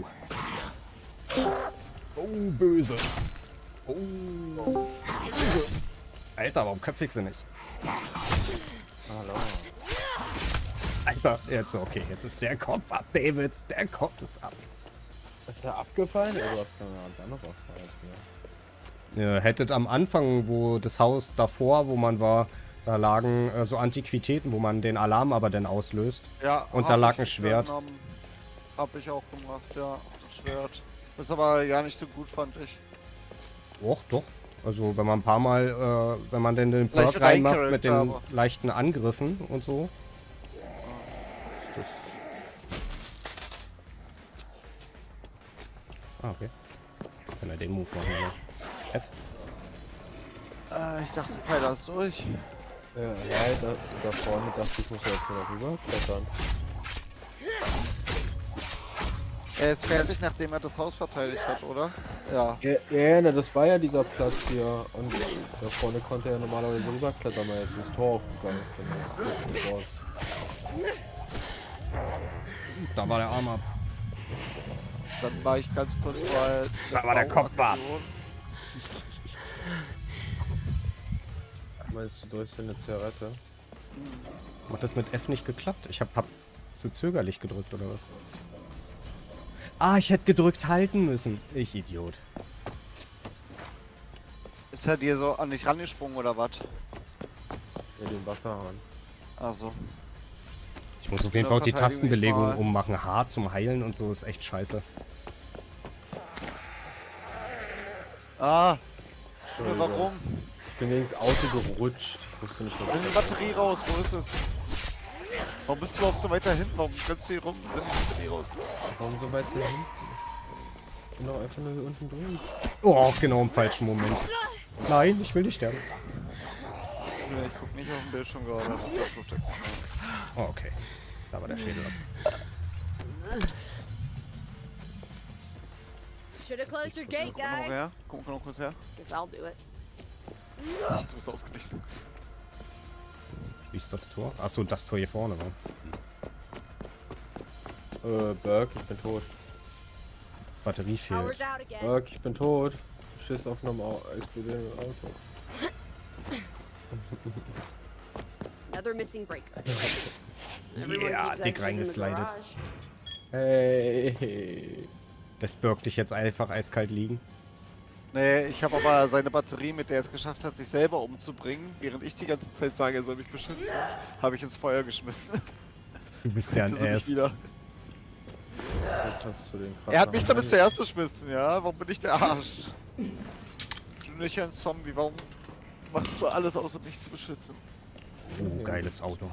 Oh, böse. Oh. Böse. Alter, warum köpfe ich sie nicht? Hallo. Alter, jetzt okay. Jetzt ist der Kopf ab, David. Der Kopf ist ab. Ist der abgefallen? Oder du hast eine ganz andere Frage. Ihr hättet am Anfang, wo das Haus davor, wo man war, da lagen so Antiquitäten, wo man den Alarm aber dann auslöst. Ja. Und da lag ein Schwert. Hab ich auch gemacht, ja. Das Schwert. Das ist aber gar nicht so gut, fand ich. Och, doch. Also wenn man ein paar Mal, wenn man denn den Perk reinmacht mit den leichten Angriffen und so. Ist das... Ah, okay. Kann er den Move machen, oder? F. Ich dachte, Pfeiler ist durch. Ja, da vorne dachte ich, muss ja jetzt nur noch rüber klettern. Er ist fertig, nachdem er das Haus verteidigt hat, oder? Ja. Ja, das war ja dieser Platz hier. Und da vorne konnte er normalerweise rüberklettern, weil jetzt ist das Tor aufgegangen. Dann ist das kurz raus. Da war der Arm ab. Dann war ich ganz kurz weil da war der Kopf ab. Meinst du, durch eine Zigarette? Hat das mit F nicht geklappt? Ich hab zu zögerlich gedrückt, oder was? Ah, ich hätte gedrückt halten müssen. Ich Idiot. Ist er dir so an dich rangesprungen, oder was? Ja, den Wasserhahn. Also. Ich muss auf jeden Fall auch die Tastenbelegung ummachen. H zum Heilen und so ist echt scheiße. Ah. Warum? Ich bin gegen das Auto gerutscht. Ich wusste nicht, was Nimm die Batterie raus, wo ist es? Warum bist du überhaupt so weiter hinten? Warum rennst du hier rum? Nimm die Batterie raus. Warum so weit hinten? Ich bin doch einfach nur hier unten drin. Oh, genau im falschen Moment. Nein, ich will nicht sterben. Ich guck nicht auf den Bildschirm gerade. Oh, okay. Da war der Schädel ab. Should have closed your gate, guys. Guck mal noch kurz her. Guess I'll do it. Du bist ausgerichtet. Schließt das Tor? Achso, das Tor hier vorne war. Burke, ich bin tot. Batterie fehlt. Burke, ich bin tot. Du stehst auf einem explodierenden Auto. Another missing breaker. Ja, dick reingeslidet. Hey. Das birgt dich jetzt einfach eiskalt liegen. Nee, ich habe aber seine Batterie, mit der er es geschafft hat, sich selber umzubringen, während ich die ganze Zeit sage, er soll mich beschützen, habe ich ins Feuer geschmissen. Du bist ja ein Ass. Wieder. Er hat mich damit zuerst beschmissen, ja? Warum bin ich der Arsch? Du nicht ein Zombie, warum machst du alles außer mich zu beschützen? Oh, geiles Auto.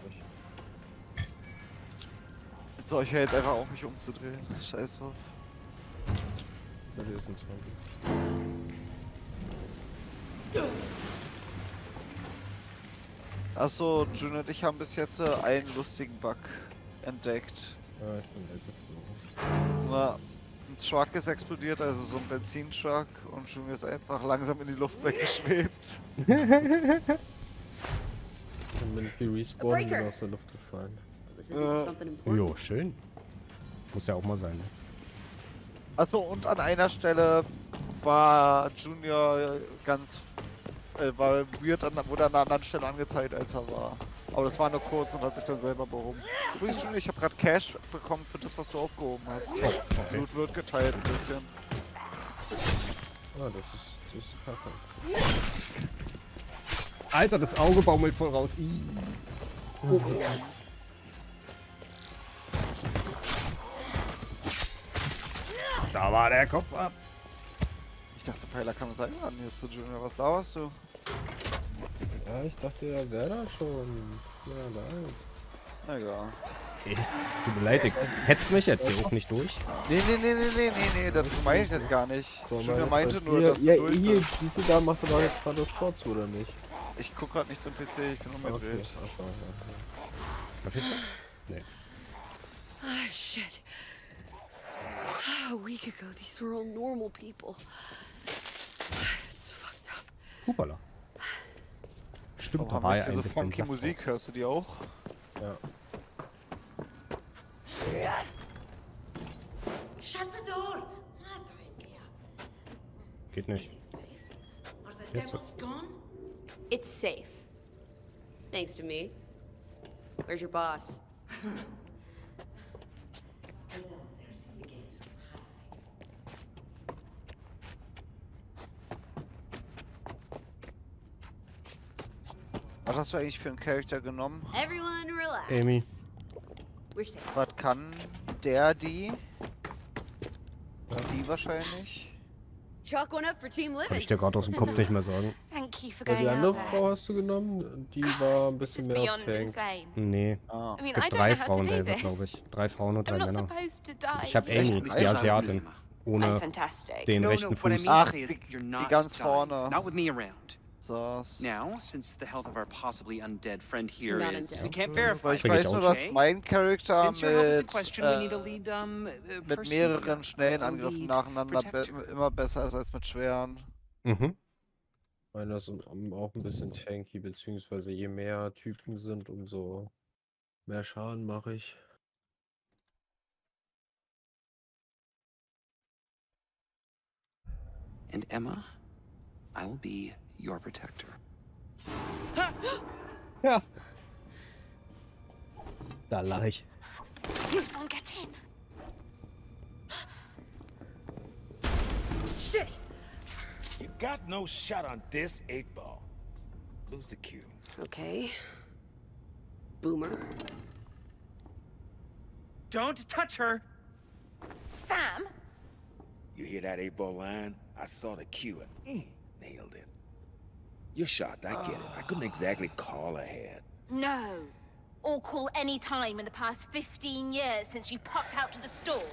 So, ich höre jetzt einfach auf, mich umzudrehen. Scheiß drauf. Das ist ein Zombie. Achso, June und ich haben bis jetzt einen lustigen Bug entdeckt. Ja, ich bin weggeflogen. Na, ein Truck ist explodiert, also so ein Benzintruck, und June ist einfach langsam in die Luft weggeschwebt. Dann bin ich gerespawnt und bin aus der Luft gefallen. Jo, schön. Muss ja auch mal sein, ne? Achso, und an einer Stelle war Junior war weird, wurde an einer anderen Stelle angezeigt, als er war. Aber das war nur kurz und hat sich dann selber behoben. Übrigens, Junior, ich habe gerade Cash bekommen für das, was du aufgehoben hast. Oh, okay. Blut wird geteilt ein bisschen. Ah, das ist kacke. Alter, das Auge baumelt voll raus. Oh. Da war der Kopf ab. Ich dachte, Peiler kam sein an jetzt zu Junior. Was laberst du? Ja, ich dachte, er wäre da schon. Ja, nein. Na egal. Okay. Tut mir leid, ich hetz mich jetzt hier auch nicht durch. Nee, das meine ich jetzt gar nicht. So, Junior meinte nur, hier, dass du ja, durch hier, bist. siehst du, da macht er doch jetzt gerade das Tor zu, oder nicht? Ich guck grad nicht zum PC, ich bin umgedreht. Okay. Achso, ja. Verstehst du? Nee. Ah, shit. A week ago, these were all normal people. It's fucked up. Hupala. Stimmt, da Warum war haben ja wir ein so bisschen funky Saft Musik, drauf. hörst du die auch? Ja. Shut the door! Madre mia. Geht nicht. Are the Jetzt so. devils gone? It's safe. Thanks to me. Where's your boss? Was hast du eigentlich für einen Charakter genommen? Everyone relax. Amy. We're safe. Was kann der, die? Die wahrscheinlich. Chalk one up for Team Kann Living. ich dir gerade aus dem Kopf nicht mehr sagen. Thank you for Ja, going die out andere there. Frau hast du genommen, die war ein This bisschen is mehr beyond Tank. insane. Nee. Ah. I mean, Es I gibt don't 3 know how to Frauen do selber, this. glaube ich. 3 Frauen und 3 I'm not Männer. supposed to die. Ich habe here. Amy, die Asiatin. Oh, Ohne fantastic. den No, rechten what I Fuß. mean to Ach, say is die you're not ganz dying. vorne. Not with me around. Saß. Now, since the health of our possibly undead friend here Not is, undead. we can't verify. Weil ich Bin weiß ich nur, auch. dass Okay. mein Charakter Since your health is in mit, question, we need a lead mit person mehreren here. schnellen A Angriffen lead nacheinander protector. immer besser ist als mit schweren. Mhm. Meiner ist auch ein bisschen tanky, beziehungsweise je mehr Typen sind, umso mehr Schaden mache ich. And Emma, I will be your protector. Ja. Da lache ich. Come on, get in. Shit! You got no shot on this 8-ball. Lose the cue. Okay. Boomer. Don't touch her! Sam? You hear that 8-ball line? I saw the cue and nailed it. You're shocked, I get it. I couldn't exactly call ahead. No. Or call any time in the past 15 years since you popped out to the store.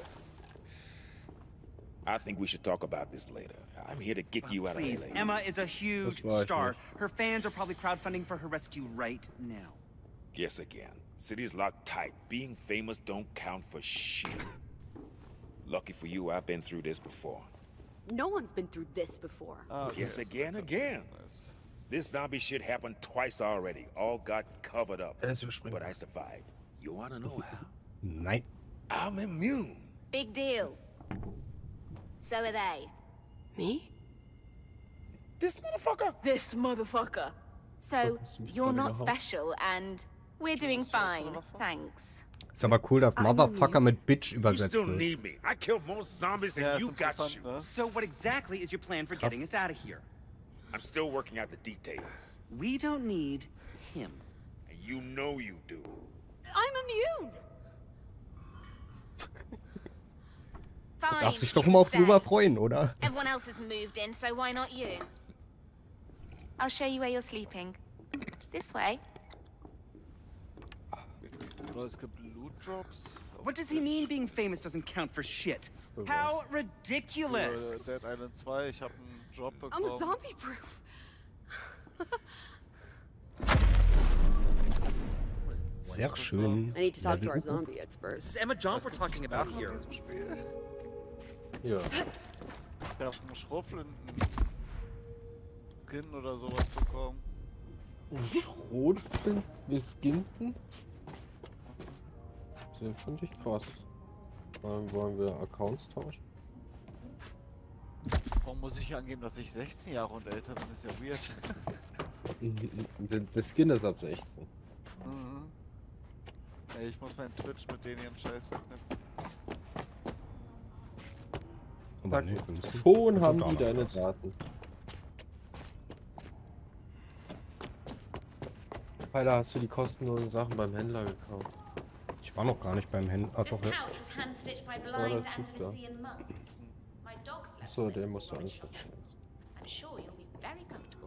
I think we should talk about this later. I'm here to get you out of Please, LA. Emma is a huge Das war ich star. nicht. Her fans are probably crowdfunding for her rescue right now. Guess again. City's locked tight. Being famous don't count for shit. Lucky for you, I've been through this before. No one's been through this before. Yes, again. This zombie shit happened twice already. All got covered up. But I survived. You wanna know how? Nein. I'm immune. Big deal. So are they. Me? This motherfucker? This motherfucker. So, Hast du mich you're gerade not gehauen? special and we're doing fine, thanks. Ist aber cool, dass Motherfucker mit Bitch You übersetzt still wird. need me. I killed more zombies than Ja, ist you got interessant, you. ne? So what exactly is your plan for getting us out of here? I'm still working out the details. We don't need him. And you know you do. I'm immune! Fine. Darf sich you doch can immer auf stay. drüber freuen, oder? Everyone else has moved in, so why not you? I'll show you where you're sleeping. This way. Oder es gibt Loot-Drops. What does he mean being famous doesn't count for shit? How Für ridiculous! Dead Island 2, ich habe einen Drop I'm bekommen. zombie-proof. Sehr schön. I need to talk to our Level. zombie expert. This is Emma Jaunt we're talking about Nach here. diesem Spiel. Ja. Ich habe einen Schrotflinten Skin oder sowas bekommen. Schrotflinten geskinten? Das finde ich krass. Wollen wir Accounts tauschen? Warum muss ich hier angeben, dass ich 16 Jahre und älter bin? Ist ja weird. Der Skin ist ab 16. Mhm. Ey, ich muss meinen Twitch mit denen ihren Scheiß verknüpfen. Aber nee, wir müssen- Schon wir haben sind die da noch deine was. Daten. Alter, hast du die kostenlosen Sachen beim Händler gekauft? Ich war noch gar nicht beim Händler. Ah, This doch, ja. couch was hand-stitched by Oh, blind der Typ da. Andalusian monks. My dog slept Achso, on it den before musst du it anschauen. shot. I'm sure you'll be very comfortable.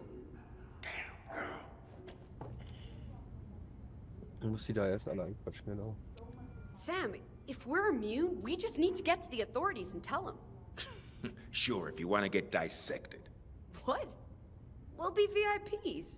Du musst die da erst alle anquatschen, genau. Sam, if we're immune, we just need to get to the authorities and tell them. Sure, if you want to get dissected. What? We'll be VIPs.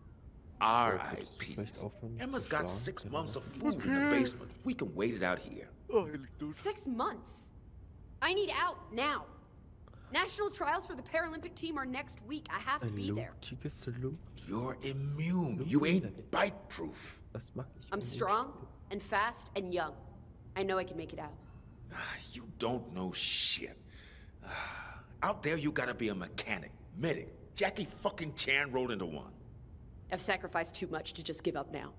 R.I.P. Emma's got 6 months of food in the basement. We can wait it out here. Oh, hier liegt Loot. 6 months. I need out now. National trials for the Paralympic team are next week. I have to be there. You're immune. You ain't bite-proof. Das mag ich. I'm strong and fast and young. I know I can make it out. You don't know shit. Out there, you gotta be a mechanic, medic. Jackie fucking Chan rolled into one. I've sacrificed too much to just give up now.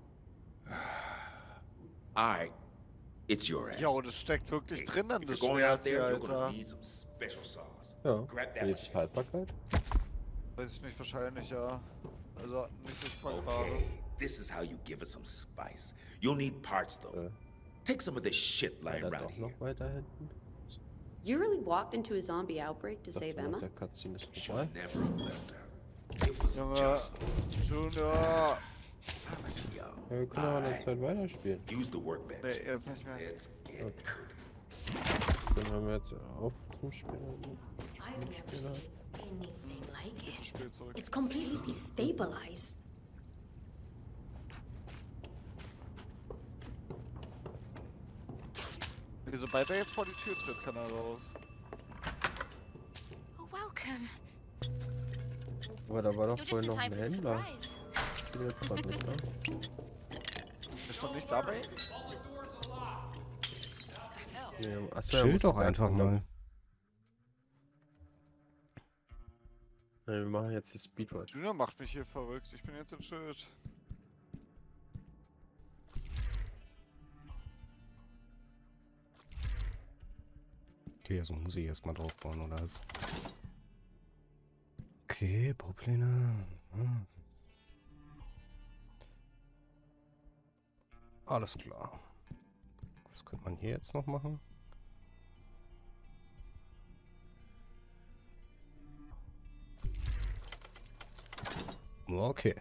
Alright, it's your ass. Ja, und es steckt wirklich drin an If das you're going out Schwert hier, there, you're gonna Alter. need some special sauce. Ja, Grab that die machine. Haltbarkeit. Weiß ich nicht, wahrscheinlich ja. Also nicht sichtbar gerade. Okay, this is how you give it some spice. You'll need parts though. Take some of this shit lying War da around doch here. noch weiter hinten? You really walked into a zombie outbreak to save Emma? Der Cutscene ist Should vorbei. never have left her. It was Junge, just Junior. I was young. Ja, wir können aber eine Zeit weiterspielen. Use the workbench. Nee, jetzt nicht mehr. Let's get Okay. Dann haben wir jetzt auch zum Spielen. I've never seen anything like it. Spiel zurück. It's completely destabilized. Sobald er jetzt vor die Tür tritt, kann er raus. Oh, welcome. Aber da war doch You're just vorhin in noch time ein for the Händler. surprise. Ich bin jetzt gerade mit, ne? Ist doch nicht dabei? Nee, achso, er Chill muss doch da einfach kommen. mal. Nee, wir machen jetzt die Speedrun. Junior macht mich hier verrückt. Ich bin jetzt im Schild. Okay, so muss ich erstmal drauf bauen, oder was? Okay, Baupläne. Hm. Alles klar. Was könnte man hier jetzt noch machen? Okay.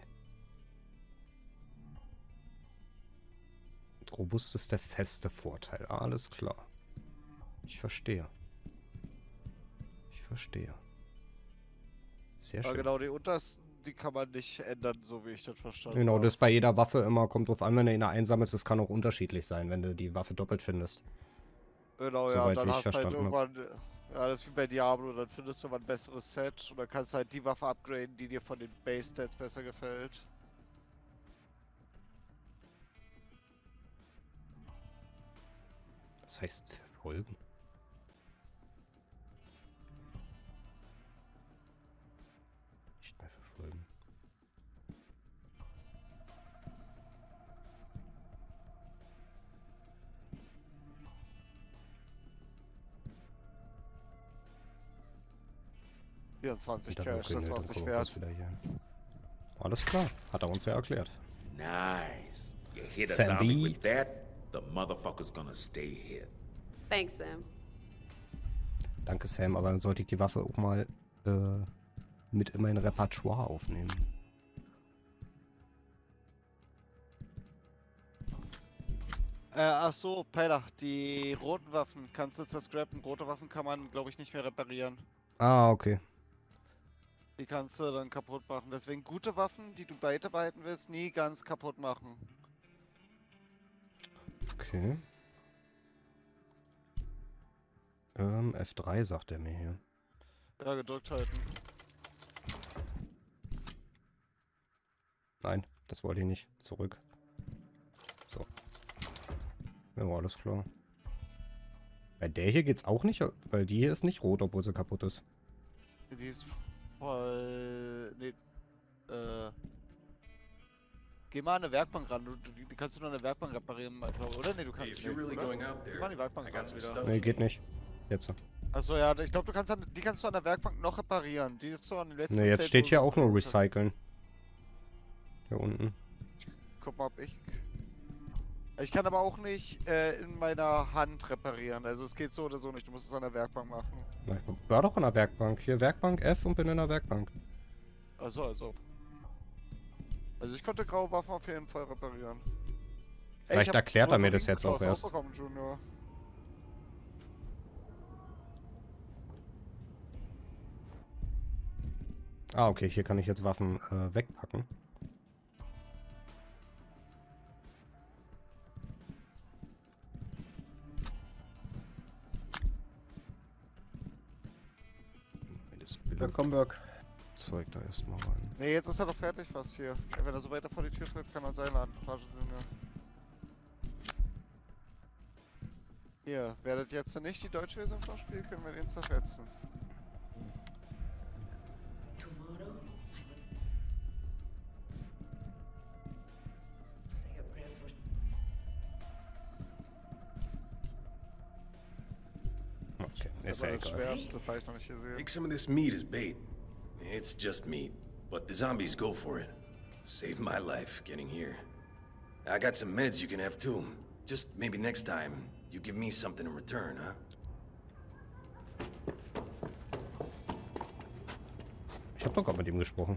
Robust ist der feste Vorteil. Alles klar. Ich verstehe. Ich verstehe. Sehr Aber schön. genau, die untersten, die kann man nicht ändern, so wie ich das verstanden Genau, habe. das bei jeder Waffe immer, kommt drauf an, wenn du eine einsammelst, das kann auch unterschiedlich sein, wenn du die Waffe doppelt findest. Genau, ja, Soweit dann wie ich hast du halt verstanden hab. irgendwann, ja, das ist wie bei Diablo, dann findest du mal ein besseres Set und dann kannst du halt die Waffe upgraden, die dir von den Base-Stats besser gefällt. Das heißt verfolgen. Nicht mehr verfolgen. 24 Dann Cash, okay, das nö, war's dann nicht kommen wir kurz wert. wieder hier. Alles klar, hat er uns ja erklärt. Nice. You hit a Sandy. zombie with that, the motherfucker's gonna stay hit. Thanks, Sam. Danke, Sam, aber dann sollte ich die Waffe auch mal mit in mein Repertoire aufnehmen. Ach so, Peiler, die roten Waffen kannst du zerscrappen. Rote Waffen kann man, glaube ich, nicht mehr reparieren. Ah, okay. Die kannst du dann kaputt machen. Deswegen gute Waffen, die du beide behalten willst, nie ganz kaputt machen. Okay. F3 sagt er mir hier. Ja, gedrückt halten. Nein, das wollte ich nicht. Zurück. So. Ja, alles klar. Bei der hier geht's auch nicht, weil die hier ist nicht rot, obwohl sie kaputt ist. Die ist voll... Nee, geh mal an eine Werkbank ran. Die kannst du nur an der Werkbank reparieren, oder? Nee, du kannst nicht, oder? Geh mal an die Werkbank ran wieder. Nee, geht nicht. Jetzt. Achso, ja, ich glaube, die kannst du an der Werkbank noch reparieren. Die ist so an den letzten Ne, jetzt State, steht wo hier du auch nur kaputt hast. recyceln. Hier unten. Guck mal, ob ich... Ich kann aber auch nicht in meiner Hand reparieren. Also es geht so oder so nicht. Du musst es an der Werkbank machen. Na, ich war doch an der Werkbank. Hier Werkbank F und bin in der Werkbank. Also ich konnte graue Waffen auf jeden Fall reparieren. Vielleicht erklärt er mir das jetzt auch erst. Bekommen, Junior. Ah, okay, hier kann ich jetzt Waffen wegpacken. Dann komm, Berg. Zeug da erstmal rein. Ne, jetzt ist er doch fertig fast hier. Ja, wenn er so weiter vor die Tür tritt, kann er seine Anfrage Junior. Hier, werdet jetzt nicht die deutsche Version vom Spiel, können wir den zerfetzen. Okay, ist ja egal. Das habe ich noch nicht gesehen. Take some of this meat as bait. It's just meat, but the zombies go for it. Saved my life getting here. I got some meds you can have too. Just maybe next time, you give me something in return, huh? Ich hab doch gerade mit ihm gesprochen.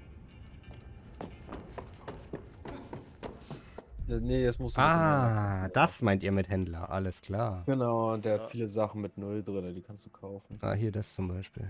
Nee, jetzt musst du... Ah, das meint ihr mit Händler. Alles klar. Genau, der hat viele Sachen mit 0 drin, die kannst du kaufen. Ah, hier das zum Beispiel.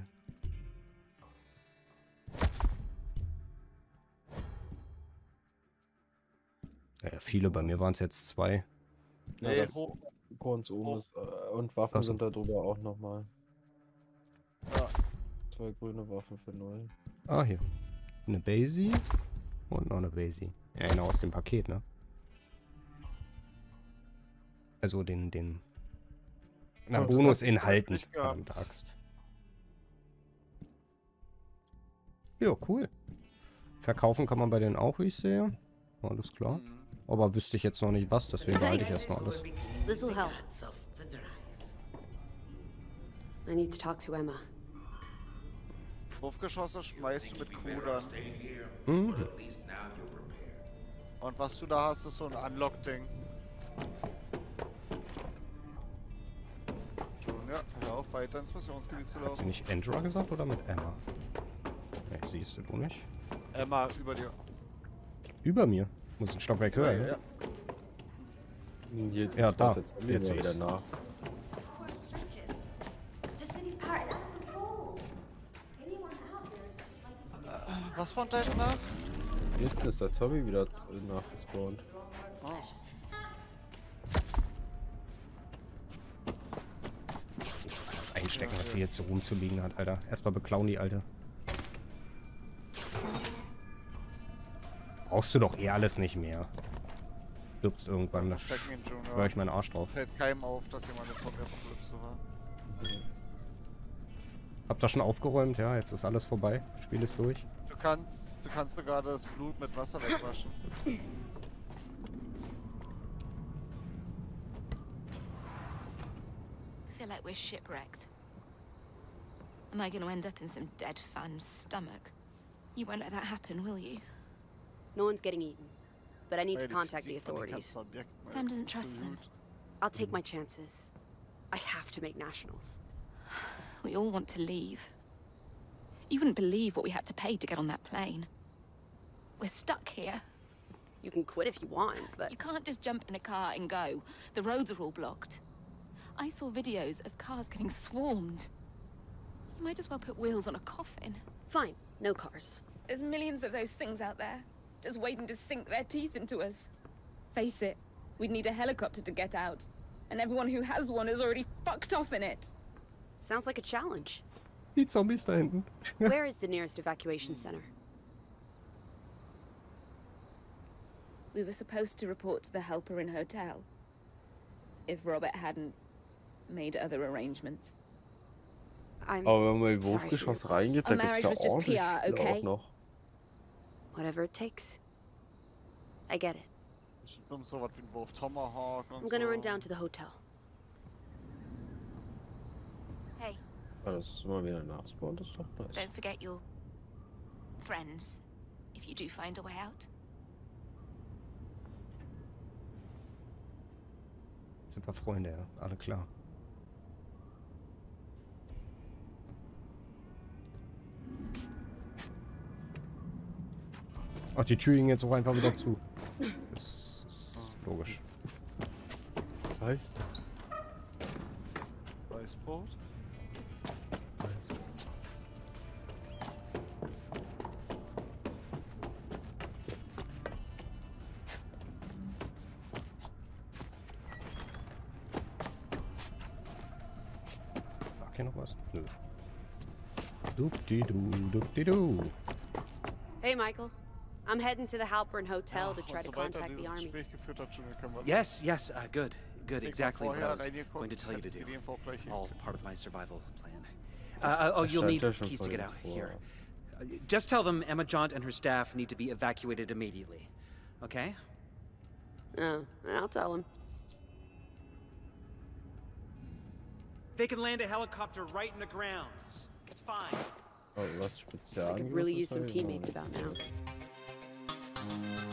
Ja, viele, bei mir waren es jetzt 2. Nee, Korns oben ist, und Waffen sind da drüber auch nochmal. Ja. 2 grüne Waffen für 0. Ah, hier. Eine Basie und noch eine Basie. Ja, genau, aus dem Paket, ne? Also den na, Bonusinhalten. Verdammte Axt. Ja, cool. Verkaufen kann man bei denen auch, wie ich sehe. Alles klar. Aber wüsste ich jetzt noch nicht was, deswegen behalte ich erstmal alles. This'll help. I need to talk to Emma. Wurfgeschosse schmeißt du mit Kudern. Mhm. Und was du da hast, ist so ein Unlock-Ding. Junior, hör auf, weiter ins Missionsgebiet zu Hat sie laufen. nicht Andra gesagt oder mit Emma? Ne, siehst du nicht. Emma, über dir. Über mir. Muss ein Stockwerk höher, Ja. Hier, ja, da. Jetzt Jetzt sehe wieder ich's. nach. Was von deinem nach? Jetzt ist der Zombie wieder nachgespawnt. Oh. Das Einstecken, was hier jetzt so rumzuliegen hat, Alter. Erstmal beklauen die Alte. Brauchst du doch eh alles nicht mehr. Stirbst irgendwann, da schwör ich meinen Arsch drauf. Fällt keinem auf, dass jemand eine Zombie-Apokalypse war. Habt ihr schon aufgeräumt? Ja, jetzt ist alles vorbei. Spiel ist durch. Du kannst sogar das Blut mit Wasser wegwaschen. I feel like we're shipwrecked. Am I going to end up in some dead fan's stomach? You won't let that happen, will you? No one's getting eaten. But I need to contact the authorities. Sam doesn't trust them. I'll take my chances. I have to make nationals. We all want to leave. You wouldn't believe what we had to pay to get on that plane. We're stuck here. You can quit if you want, but... You can't just jump in a car and go. The roads are all blocked. I saw videos of cars getting swarmed. You might as well put wheels on a coffin. Fine, no cars. There's millions of those things out there, just waiting to sink their teeth into us. Face it, we'd need a helicopter to get out. And everyone who has one is already fucked off in it. Sounds like a challenge. Die Zombies da hinten. Where is the nearest evacuation center? We were supposed to report to the Helper Inn Hotel. If Robert hadn't made other arrangements. Aber wenn man in den Wurfgeschoss reingeht, da gibt's ja ordentlich viel auch noch. Whatever it takes. I get it. So was wie ein Wurf Tomahawk und I'm gonna run down to the hotel. Hey. Ah, das ist immer wieder nachspawnen, das ist doch nice. Don't forget your friends, if you do find a way out. Sind wir Freunde, ja. Alle klar. Ach, die Tür ging jetzt auch einfach wieder zu. Das ist logisch. Weißt du? Weißbrot? Mag hier noch was? Nö. Dupdidu. Hey, Michael. I'm heading to the Halpern Hotel to try to contact the army. Yes, good. Exactly what I was going to tell you to do. All part of my survival plan. You'll need keys to get out. Here. Just tell them Emma Jaunt and her staff need to be evacuated immediately. Okay? Oh, I'll tell them. They can land a helicopter right in the grounds. It's fine. Oh, was Spezial. I could really use some teammates about now.